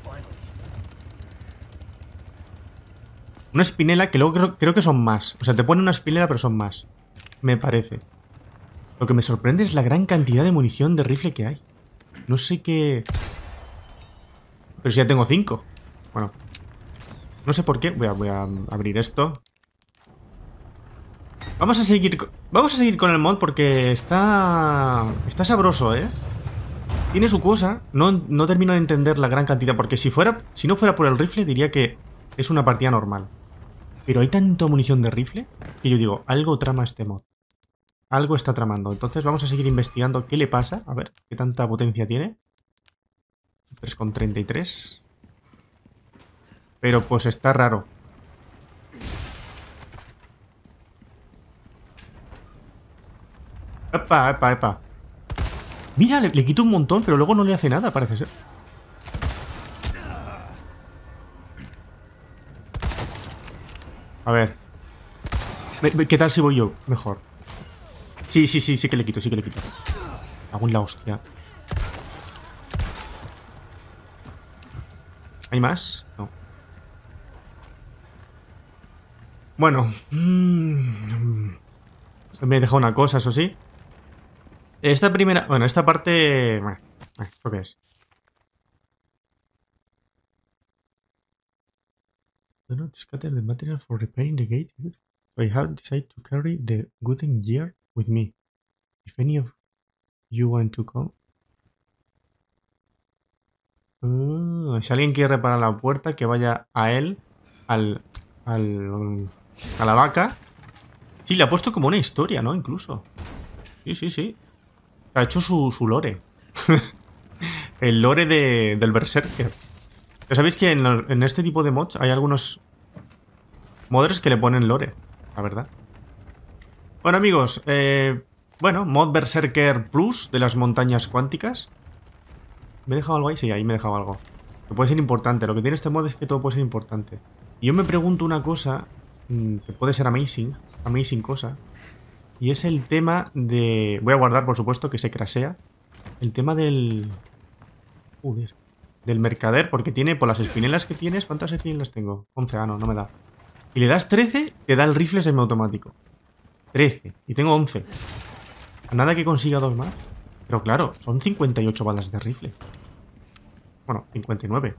Una espinela que luego creo que son más. O sea, te ponen una espinela pero son más. Me parece. Lo que me sorprende es la gran cantidad de munición de rifle que hay. No sé qué... Pero si ya tengo 5. Bueno. No sé por qué. Voy a abrir esto. Vamos a seguir con el mod porque está sabroso, ¿eh? Tiene su cosa. No termino de entender la gran cantidad. Porque si no fuera por el rifle diría que es una partida normal. Pero hay tanta munición de rifle que yo digo, algo trama este mod. Algo está tramando. Entonces vamos a seguir investigando qué le pasa. A ver, qué tanta potencia tiene. 3,33. Pero pues está raro. Epa, epa, epa. Mira, le quito un montón, pero luego no le hace nada, parece ser. A ver. ¿Qué tal si voy yo? Mejor. Sí, sí, sí, sí que le quito, sí que le quito. Hago en la hostia. ¿Hay más? No. Bueno. Me he dejado una cosa, eso sí. Esta primera... Bueno, esta parte... ¿Esto qué es? Do not scatter the material for repairing the gate. So I have decided to carry the wooden gear with me. If any of you want to come... si alguien quiere reparar la puerta, que vaya a él, a la vaca. Sí, le ha puesto como una historia, ¿no? Incluso. Sí, sí, sí. Ha hecho su lore. El lore del Berserker. Ya sabéis que en este tipo de mods hay algunos modders que le ponen lore, la verdad. Bueno, amigos, bueno, mod Berserker Plus de las montañas cuánticas. ¿Me he dejado algo ahí? Sí, ahí me he dejado algo. Que puede ser importante. Lo que tiene este mod es que todo puede ser importante. Y yo me pregunto una cosa, que puede ser amazing cosa. Y es el tema de... Voy a guardar, por supuesto, que se crasea. El tema del... Joder. Del mercader, porque tiene, por las espinelas que tienes... ¿Cuántas espinelas tengo? 11, no me da. Y le das 13, te da el rifle semiautomático. 13. Y tengo 11. Nada que consiga 2 más. Pero claro, son 58 balas de rifle. Bueno, 59.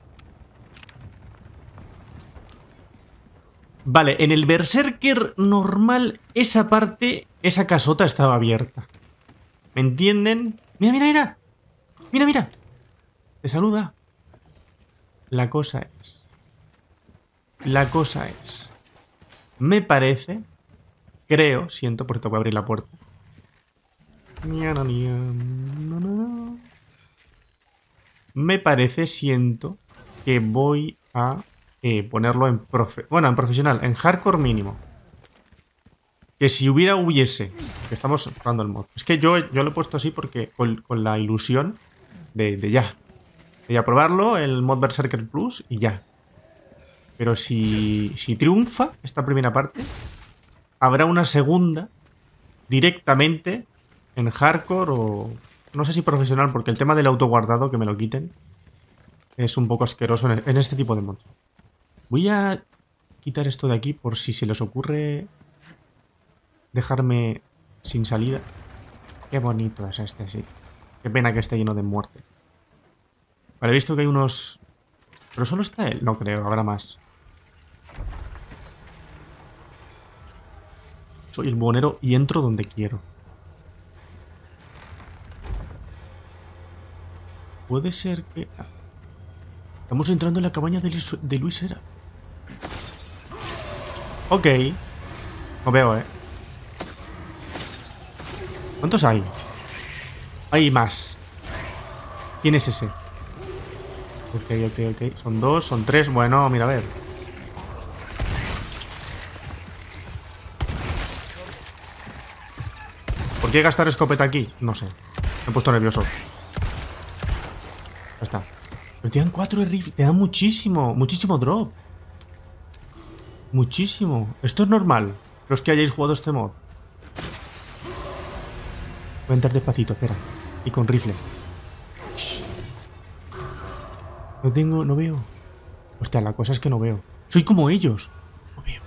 Vale, en el Berserker normal, esa parte, esa casota estaba abierta. ¿Me entienden? Mira, mira, mira. Mira, mira. Te saluda. La cosa es... Me parece... Creo, siento, porque tengo que abrir la puerta. Me parece, siento, que voy a ponerlo en en profesional, en hardcore mínimo. Que si hubiese, que estamos jugando el mod. Es que yo lo he puesto así porque con la ilusión de ya. De ya probarlo, el mod Berserker Plus y ya. Pero si triunfa esta primera parte, habrá una segunda directamente en hardcore o... No sé si profesional, porque el tema del autoguardado, que me lo quiten, es un poco asqueroso en este tipo de mods. Voy a quitar esto de aquí por si se les ocurre dejarme sin salida. Qué bonito es este, sí. Qué pena que esté lleno de muerte. Vale, he visto que hay unos... ¿Pero solo está él? No creo, habrá más. Soy el buhonero y entro donde quiero. Puede ser que... Estamos entrando en la cabaña de Luis Era. Ok. Lo veo, ¿Cuántos hay? Hay más. ¿Quién es ese? Ok. Son 2, son 3. Bueno, mira, a ver. ¿Por qué gastar escopeta aquí? No sé. Me he puesto nervioso. Ya está. Pero te dan 4 de rifle. Te dan muchísimo. Muchísimo drop. Muchísimo. Esto es normal. Los que hayáis jugado este mod. Voy a entrar despacito, espera. Y con rifle. No veo. Hostia, la cosa es que no veo. Soy como ellos. No veo.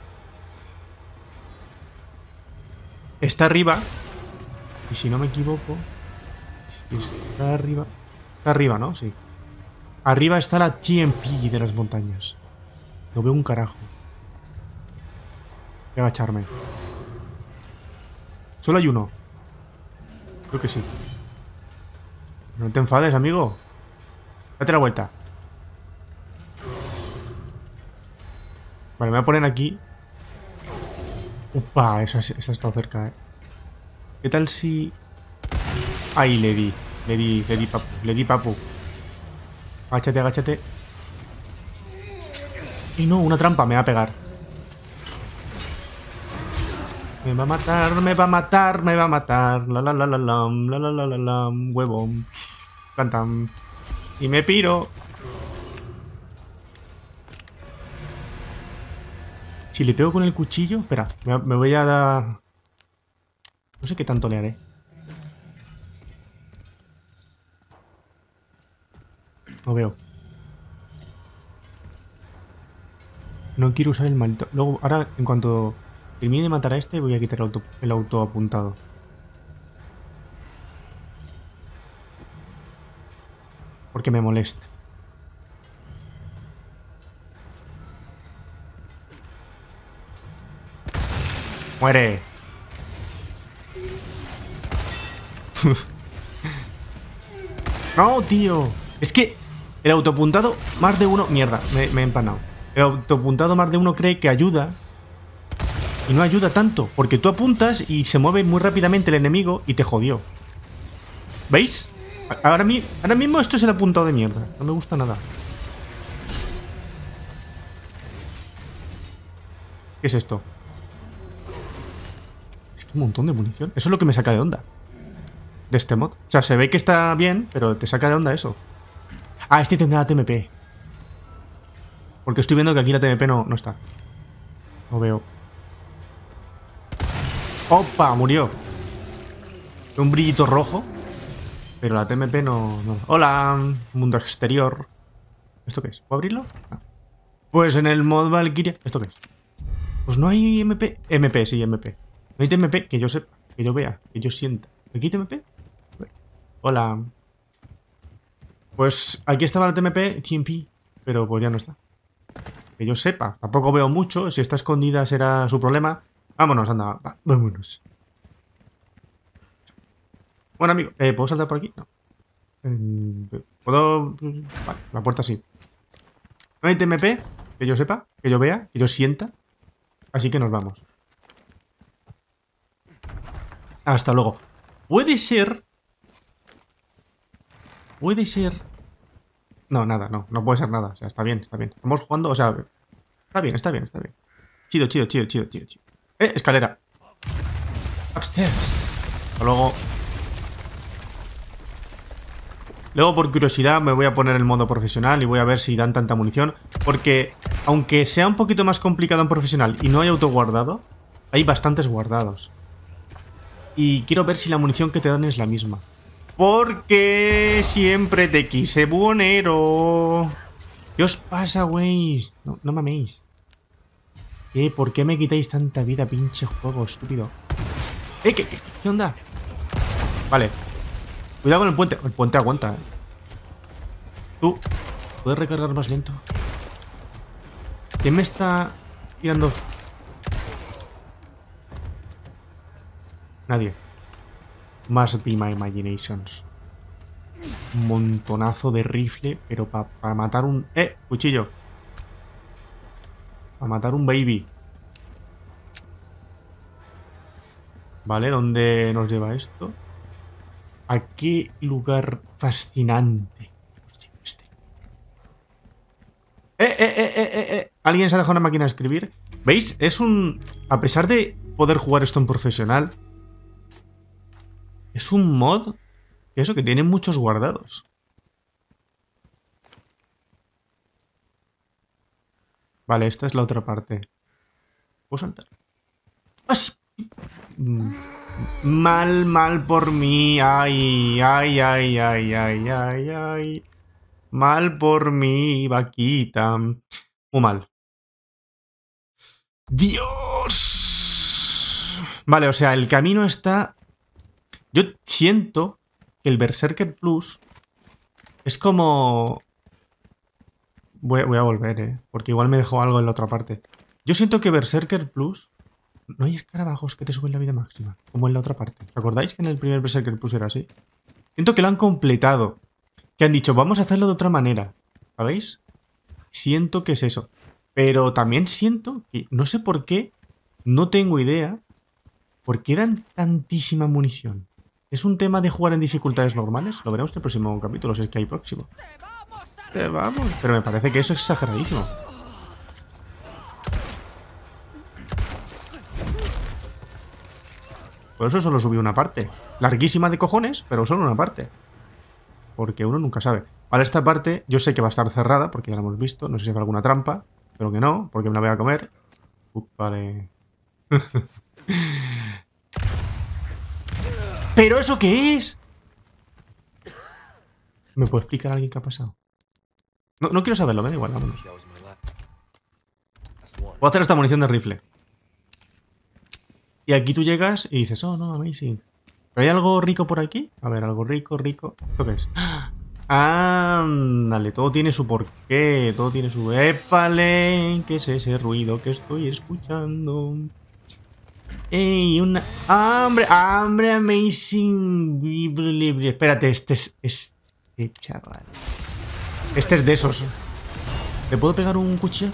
Está arriba. Y si no me equivoco... Está arriba... Está arriba, ¿no? Sí. Arriba está la TMP de las montañas. No veo un carajo. Voy a agacharme. Solo hay uno. Creo que sí. No te enfades, amigo. Date la vuelta. Vale, me voy a poner aquí. Upa, esa ha estado cerca, ¿Qué tal si...? Ahí le di, papu. Agáchate. Y no, una trampa, me va a pegar. Me va a matar. La, huevón. Cantam. Y me piro. Si le pego con el cuchillo... Espera, me voy a dar... No sé qué tanto le haré. No veo. No quiero usar el maldito... Luego, ahora, en cuanto termine de matar a este, voy a quitar el auto apuntado. Porque me molesta. ¡Muere! ¡No, tío! Es que el autoapuntado más de uno... Mierda, me he empanado. El autoapuntado más de uno cree que ayuda. Y no ayuda tanto. Porque tú apuntas y se mueve muy rápidamente el enemigo y te jodió. ¿Veis? Ahora mismo esto es el apuntado de mierda. No me gusta nada. ¿Qué es esto? Es que un montón de munición. Eso es lo que me saca de onda. De este mod. O sea, se ve que está bien, pero te saca de onda eso. Ah, este tendrá la TMP. Porque estoy viendo que aquí la TMP no está. No veo. ¡Opa! Murió. Un brillito rojo. Pero la TMP no... ¡Hola! Mundo exterior. ¿Esto qué es? ¿Puedo abrirlo? Ah. Pues en el mod Valkyria... ¿Esto qué es? Pues no hay MP. MP, sí, MP. No hay TMP que yo sepa, que yo vea, que yo sienta. ¿Aquí hay TMP? Hola. Pues aquí estaba la TMP, pero pues ya no está. Que yo sepa. Tampoco veo mucho. Si está escondida será su problema. Vámonos, anda. Vámonos. Bueno, amigo. ¿Puedo saltar por aquí? No. ¿Puedo...? Vale, la puerta sí. No hay TMP. Que yo sepa. Que yo vea. Que yo sienta. Así que nos vamos. Hasta luego. Puede ser... No, nada, no puede ser nada. O sea, está bien. Estamos jugando, o sea... Está bien. Chido. Escalera. Upstairs. Hasta luego. Luego, por curiosidad, me voy a poner el modo profesional y voy a ver si dan tanta munición. Porque, aunque sea un poquito más complicado en profesional y no hay autoguardado, hay bastantes guardados. Y quiero ver si la munición que te dan es la misma. Porque siempre te quise buhonero. ¿Qué os pasa, güey? No maméis. ¿Por qué me quitáis tanta vida, pinche juego, estúpido? ¿Qué onda? Vale. Cuidado con el puente. El puente aguanta, Tú, ¿puedes recargar más lento? ¿Quién me está tirando? Nadie. Must be my imaginations. Un montonazo de rifle, pero para matar un... cuchillo. Para matar un baby. Vale, ¿dónde nos lleva esto? ¿A qué lugar fascinante nos lleva este? ¿Alguien se ha dejado una máquina de escribir? ¿Veis? Es un... A pesar de poder jugar esto en profesional, es un mod que eso, que tiene muchos guardados. Vale, esta es la otra parte. ¿Puedo saltar? ¡Ah, sí! Mal por mí. Ay. Mal por mí, vaquita. Muy mal. ¡Dios! Vale, o sea, el camino está... Yo siento que el Berserker Plus es como... Voy a volver, porque igual me dejó algo en la otra parte. Yo siento que Berserker Plus... No hay escarabajos que te suben la vida máxima, como en la otra parte. ¿Os acordáis que en el primer Berserker Plus era así? Siento que lo han completado. Que han dicho, vamos a hacerlo de otra manera. ¿Sabéis? Siento que es eso. Pero también siento que, no sé por qué, no tengo idea, por qué dan tantísima munición. ¿Es un tema de jugar en dificultades normales? Lo veremos en el próximo capítulo, si es que hay próximo. Te vamos. Pero me parece que eso es exageradísimo. Por eso solo subí una parte. Larguísima de cojones, pero solo una parte. Porque uno nunca sabe. Vale, esta parte yo sé que va a estar cerrada, porque ya la hemos visto. No sé si habrá alguna trampa, pero que no, porque me la voy a comer. Vale. ¿Pero eso qué es? ¿Me puede explicar alguien qué ha pasado? No quiero saberlo, me da igual, vámonos. Voy a hacer esta munición de rifle. Y aquí tú llegas y dices, oh, no, amazing. ¿Pero hay algo rico por aquí? A ver, algo rico. ¿Esto qué es? Ándale, todo tiene su porqué, todo tiene su... ¡Épale! ¿Qué es ese ruido que estoy escuchando? ¡Ey! Una... ¡Hambre! ¡Hambre amazing! Espérate, este es... Este chaval. Este es de esos. ¿Le puedo pegar un cuchillazo?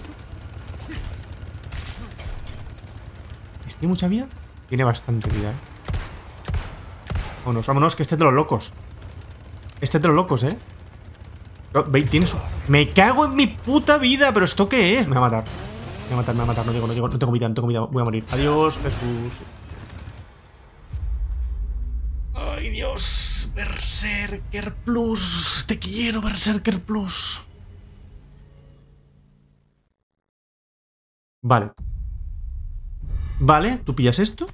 ¿Tiene mucha vida? Tiene bastante vida, Vámonos, que este es de los locos. Este es de los locos, ¿Veis? Tiene su... ¡Me cago en mi puta vida! ¿Pero esto qué es? Me va a matar. Me va a matar. No llego. No tengo vida. Voy a morir. Adiós, Jesús. ¡Ay, Dios! Berserker Plus. Te quiero, Berserker Plus. Vale, tú pillas esto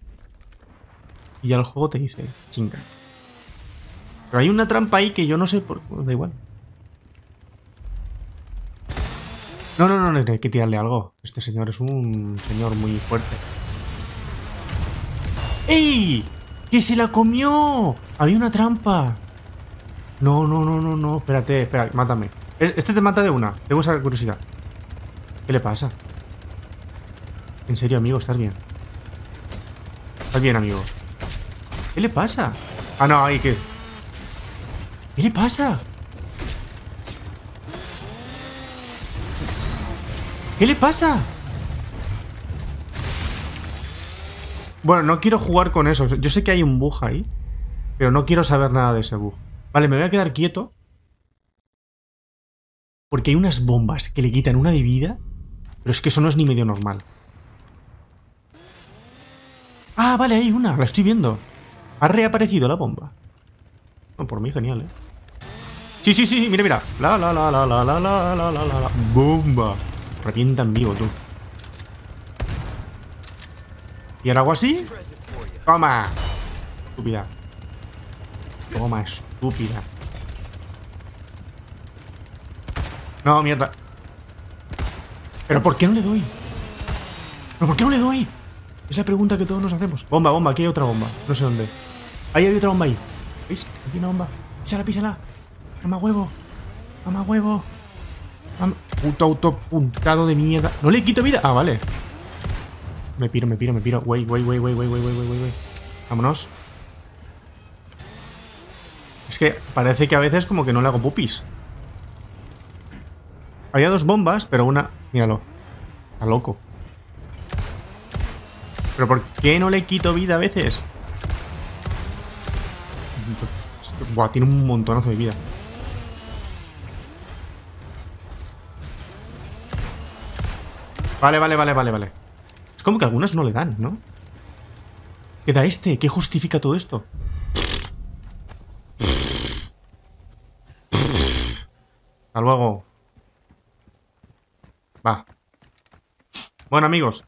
y ya el juego te dice, chinga. Pero hay una trampa ahí que yo no sé por... Da igual. No, hay que tirarle algo. Este señor es un señor muy fuerte. ¡Ey! ¡Que se la comió! Había una trampa. No. Espera, mátame. Este te mata de una. Tengo esa curiosidad. ¿Qué le pasa? En serio, amigo, ¿estás bien? ¿Estás bien, amigo? ¿Qué le pasa? Ah, no, ahí que... ¿Qué le pasa? ¿Qué le pasa? Bueno, no quiero jugar con eso. Yo sé que hay un bug ahí, pero no quiero saber nada de ese bug. Vale, me voy a quedar quieto, porque hay unas bombas que le quitan una de vida, pero es que eso no es ni medio normal. Ah, vale, hay una. La estoy viendo. Ha reaparecido la bomba. No, por mí, genial, ¿eh? Sí, sí, sí, mira, mira. La. Bomba. Revienta en vivo, tú. ¿Y ahora hago así? Toma. Estúpida. Toma, estúpida. No, mierda. ¿Pero por qué no le doy? ¿Pero por qué no le doy? Es la pregunta que todos nos hacemos. Bomba, bomba, aquí hay otra bomba. No sé dónde. Ahí hay otra bomba ahí. ¿Veis? Aquí hay una bomba. Písala, písala. Mamá huevo. Mamá huevo. Puto autopuntado de mierda. ¿No le quito vida? Ah, vale. Me piro. Wey. Vámonos. Es que parece que a veces como que no le hago pupis. Había dos bombas, pero una... Míralo. Está loco. ¿Pero por qué no le quito vida a veces? Buah, tiene un montonazo de vida. Vale. Es como que algunas no le dan, ¿no? Queda este. ¿Qué justifica todo esto? Hasta luego. Va. Bueno, amigos.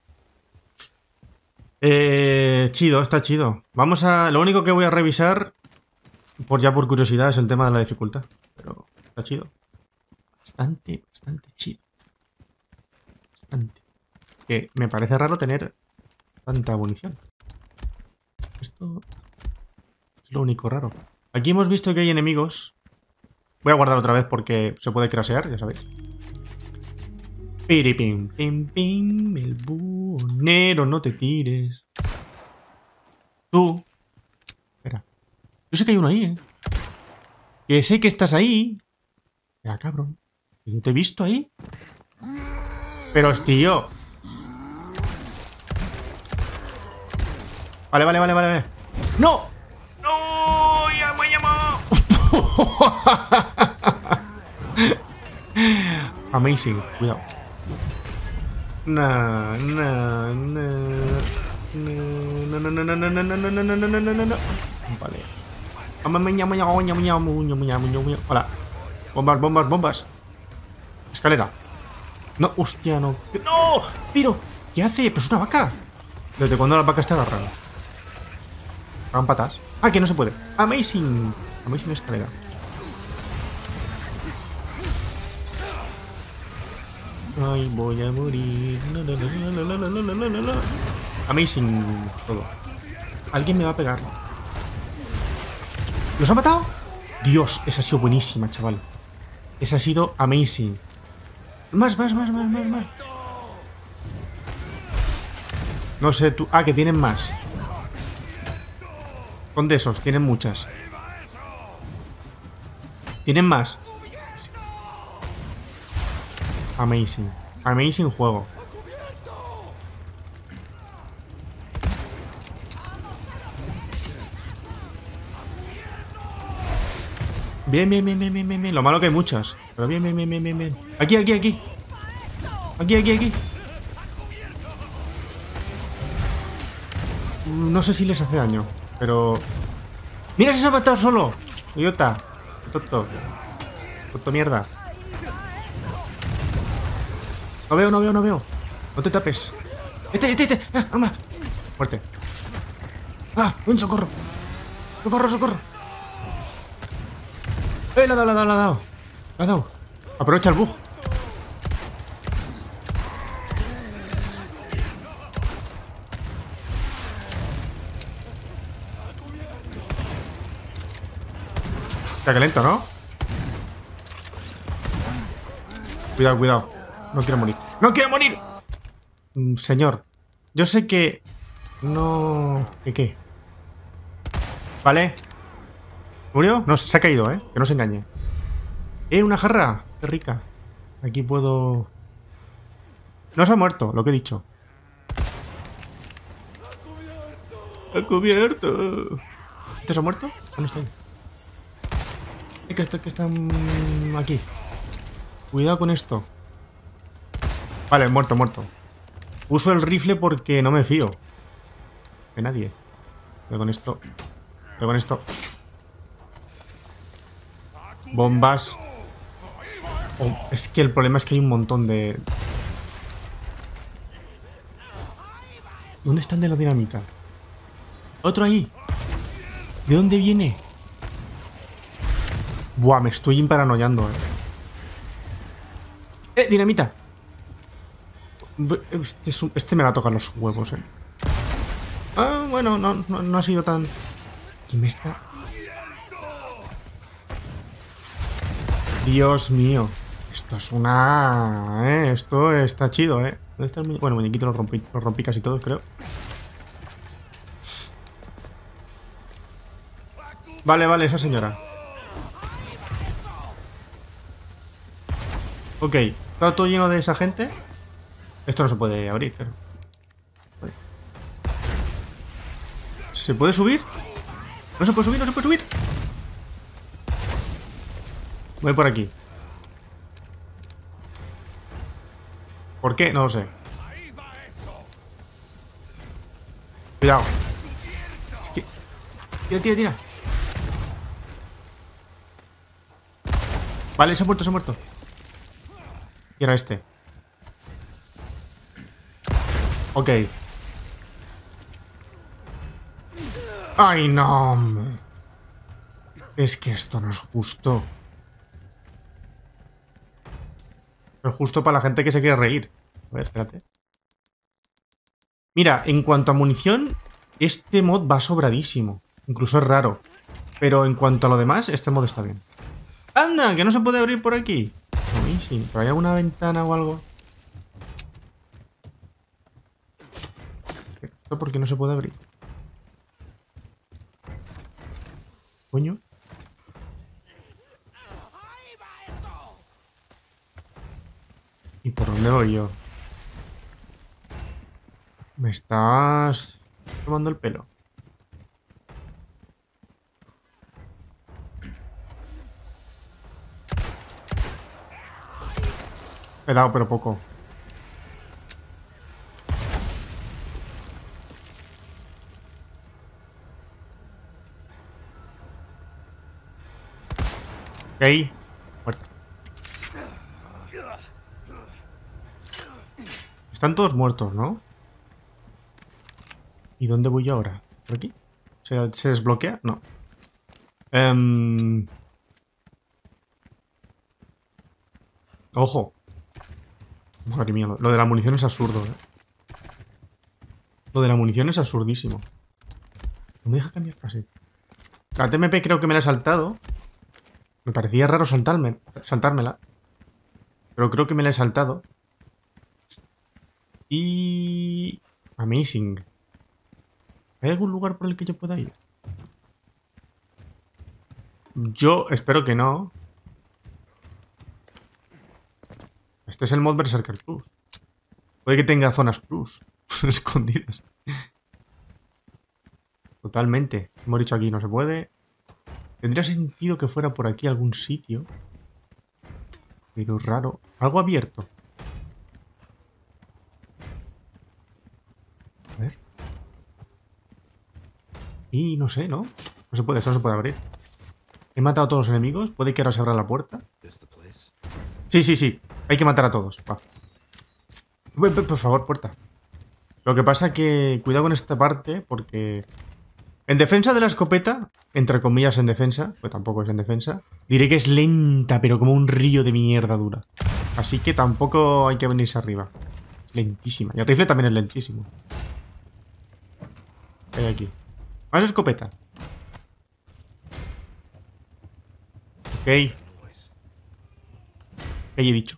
Chido, está chido. Vamos a... Lo único que voy a revisar, por curiosidad, es el tema de la dificultad. Pero está chido. Bastante chido. Bastante. Que me parece raro tener tanta munición. Esto es lo único raro. Aquí hemos visto que hay enemigos. Voy a guardar otra vez porque se puede crashear, ya sabéis. Piripim, pim, pim, el buhonero, no te tires. Tú. Espera. Yo sé que hay uno ahí, ¿eh? Que sé que estás ahí. Espera, cabrón. ¿No te he visto ahí? Pero, tío. Vale. ¡No! ¡No! ¡Llamo! Amazing. Cuidado. No. Vale. Hola. Bombas. Escalera. No, hostia, no. ¡No! ¡Pero! ¿Qué hace? Pues una vaca. ¿Desde cuándo las vacas te agarran? Hagan patas. Ah, que no se puede. Amazing escalera. Ay, voy a morir. Amazing todo. Alguien me va a pegar. ¿Los ha matado? Dios, esa ha sido buenísima, chaval. Esa ha sido amazing. Más. No sé tú. Ah, que tienen más. Son de esos, tienen muchas. ¿Tienen más? Amazing juego. Bien. Lo malo que hay muchas. Pero bien. Aquí. No sé si les hace daño, pero... ¡Mira, si se ha matado solo! ¡Idiota! Tonto mierda. No veo. No te tapes. Este. ¡Ah, mamá! Muerte. ¡Ah! ¡Un socorro! ¡Socorro! ¡La ha dado! Aprovecha el bug. Está que lento, ¿no? Cuidado. No quiero morir. Señor. Yo sé que... No... ¿Qué? Vale. ¿Murió? No, se ha caído, ¿eh? Que no se engañe. Una jarra. Qué rica. Aquí puedo... No se ha muerto, lo que he dicho. ¡Ha cubierto! ¿Este se ha muerto? ¿O no está ahí? Que están aquí. Cuidado con esto. Vale, muerto. Uso el rifle porque no me fío. De nadie. Voy con esto. Voy con esto. Bombas. Oh, es que el problema es que hay un montón de... ¿Dónde está el de la dinamita? ¡Otro ahí! ¿De dónde viene? Buah, me estoy imparanoiando, ¡Dinamita! Este me va a tocar los huevos, Ah, bueno, no ha sido tan... ¿Quién me está...? Dios mío. Esto es una... Esto está chido, ¿Dónde está el muñequito? Bueno, muñequito los rompí casi todos, creo. Vale, esa señora. Ok, está todo lleno de esa gente. Esto no se puede abrir, claro. Vale. ¿Se puede subir? No se puede subir, no se puede subir. Voy por aquí. ¿Por qué? No lo sé. Cuidado. Es que... Tira. Vale, se ha muerto. Y era este. Ok. ¡Ay, no! Es que esto no es justo. No es justo para la gente que se quiere reír. A ver, espérate. Mira, en cuanto a munición, este mod va sobradísimo. Incluso es raro. Pero en cuanto a lo demás, este mod está bien. ¡Anda! Que no se puede abrir por aquí. Amazing. ¿Pero hay alguna ventana o algo? ¿Esto por qué no se puede abrir? Coño. ¿Y por dónde voy yo? Me estás tomando el pelo. He dado, pero poco. Ok. Muerto. Están todos muertos, ¿no? ¿Y dónde voy yo ahora? ¿Por aquí? ¿Se desbloquea? No. Ojo. Madre mía, lo de la munición es absurdo, Lo de la munición es absurdísimo. No me deja cambiar casi. La TMP creo que me la he saltado. Me parecía raro saltármela. Pero creo que me la he saltado. Y... Amazing. ¿Hay algún lugar por el que yo pueda ir? Yo espero que no. Este es el mod Berserker Plus. Puede que tenga zonas plus escondidas. Totalmente. Hemos dicho aquí no se puede. Tendría sentido que fuera por aquí algún sitio. Pero raro. Algo abierto. A ver. Y no sé, ¿no? No se puede, esto no se puede abrir. He matado a todos los enemigos. ¿Puede que ahora se abra la puerta? Sí. Hay que matar a todos. Va. Por favor, puerta. Lo que pasa que... Cuidado con esta parte, porque... En defensa de la escopeta, entre comillas en defensa, pues tampoco es en defensa, diré que es lenta, pero como un río de mierda dura. Así que tampoco hay que venirse arriba. Es lentísima. Y el rifle también es lentísimo. ¿Qué hay aquí? Más escopeta. Ok. ¿Qué he dicho?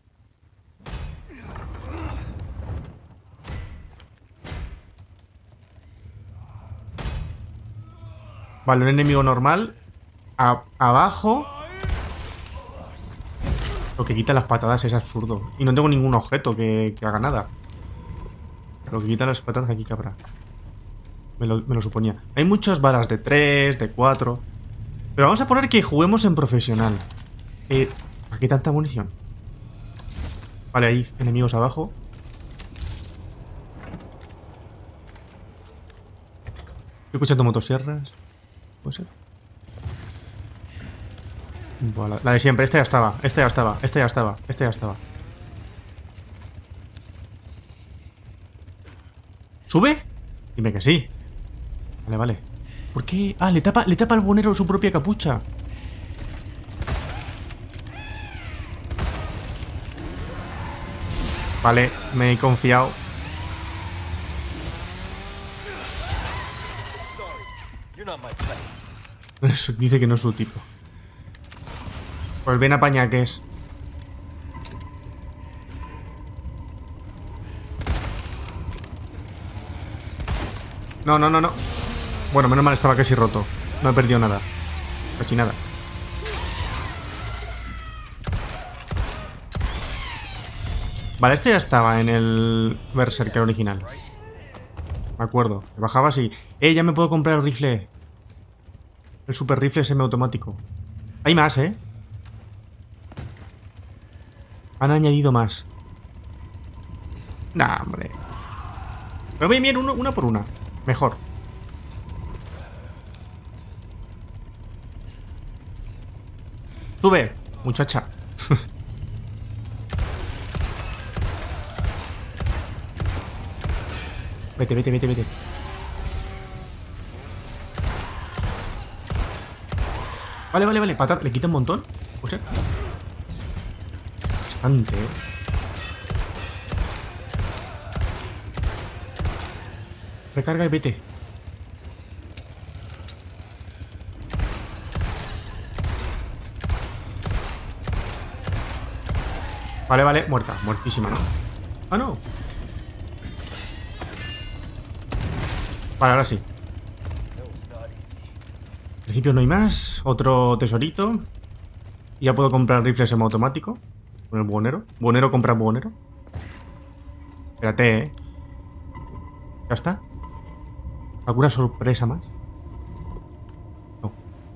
Vale, un enemigo normal. Abajo. Lo que quita las patadas es absurdo. Y no tengo ningún objeto que haga nada. Lo que quita las patadas aquí, cabrá. Me lo suponía. Hay muchas balas de 3, de 4. Pero vamos a poner que juguemos en profesional. ¿Para qué tanta munición? Vale, hay enemigos abajo. Estoy escuchando motosierras. ¿Puede ser? Bueno, la de siempre. Este ya estaba. Este ya estaba. Este ya estaba. Este ya estaba. ¿Sube? Dime que sí. Vale, vale. ¿Por qué? Ah, le tapa al buhonero su propia capucha. Vale, me he confiado. Eso dice que no es su tipo. Pues bien apaña que es. No, no, no, no. Bueno, menos mal estaba casi roto. No he perdido nada. Casi nada. Vale, este ya estaba en el Berserker original. Me acuerdo. Bajabas y... ya me puedo comprar el rifle. El super rifle semiautomático. Hay más, ¿eh? Han añadido más. Nah, hombre. Pero bien, bien, una por una. Mejor. Sube, muchacha. Vete, vete, vete, vete. Vale, vale, vale. Patar, le quita un montón. O sea. Bastante, ¿eh? Recarga y vete. Vale, vale. Muerta. Muertísima, ¿no? Ah, no. Vale, ahora sí. En principio no hay más. Otro tesorito. Y ya puedo comprar rifle semiautomático. Con el buhonero. Buhonero compra buhonero. Espérate, ¿eh? ¿Ya está? ¿Alguna sorpresa más? No.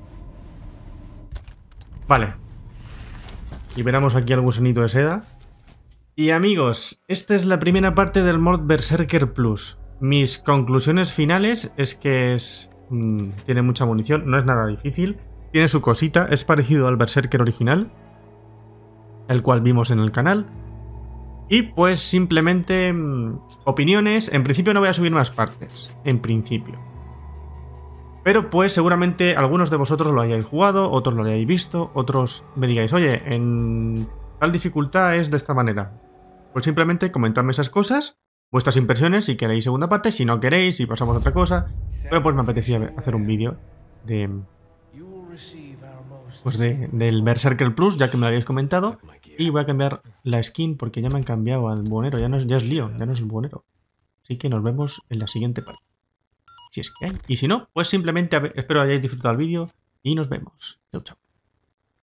Vale. Liberamos aquí al gusanito de seda. Y amigos, esta es la primera parte del mod Berserker Plus. Mis conclusiones finales es que tiene mucha munición, no es nada difícil. Tiene su cosita, es parecido al Berserker original, el cual vimos en el canal. Y pues simplemente opiniones. En principio no voy a subir más partes, en principio. Pero pues seguramente algunos de vosotros lo hayáis jugado, otros lo hayáis visto, otros me digáis, oye, en tal dificultad es de esta manera. Pues simplemente comentadme esas cosas, vuestras impresiones, si queréis segunda parte, si no queréis, si pasamos a otra cosa. Pero pues me apetecía hacer un vídeo del Berserker Plus, ya que me lo habéis comentado. Y voy a cambiar la skin porque ya me han cambiado al buhonero, ya es lío, ya no es el buhonero. Así que nos vemos en la siguiente parte. Si es que hay. Y si no, pues simplemente espero hayáis disfrutado el vídeo y nos vemos. Chau, chau.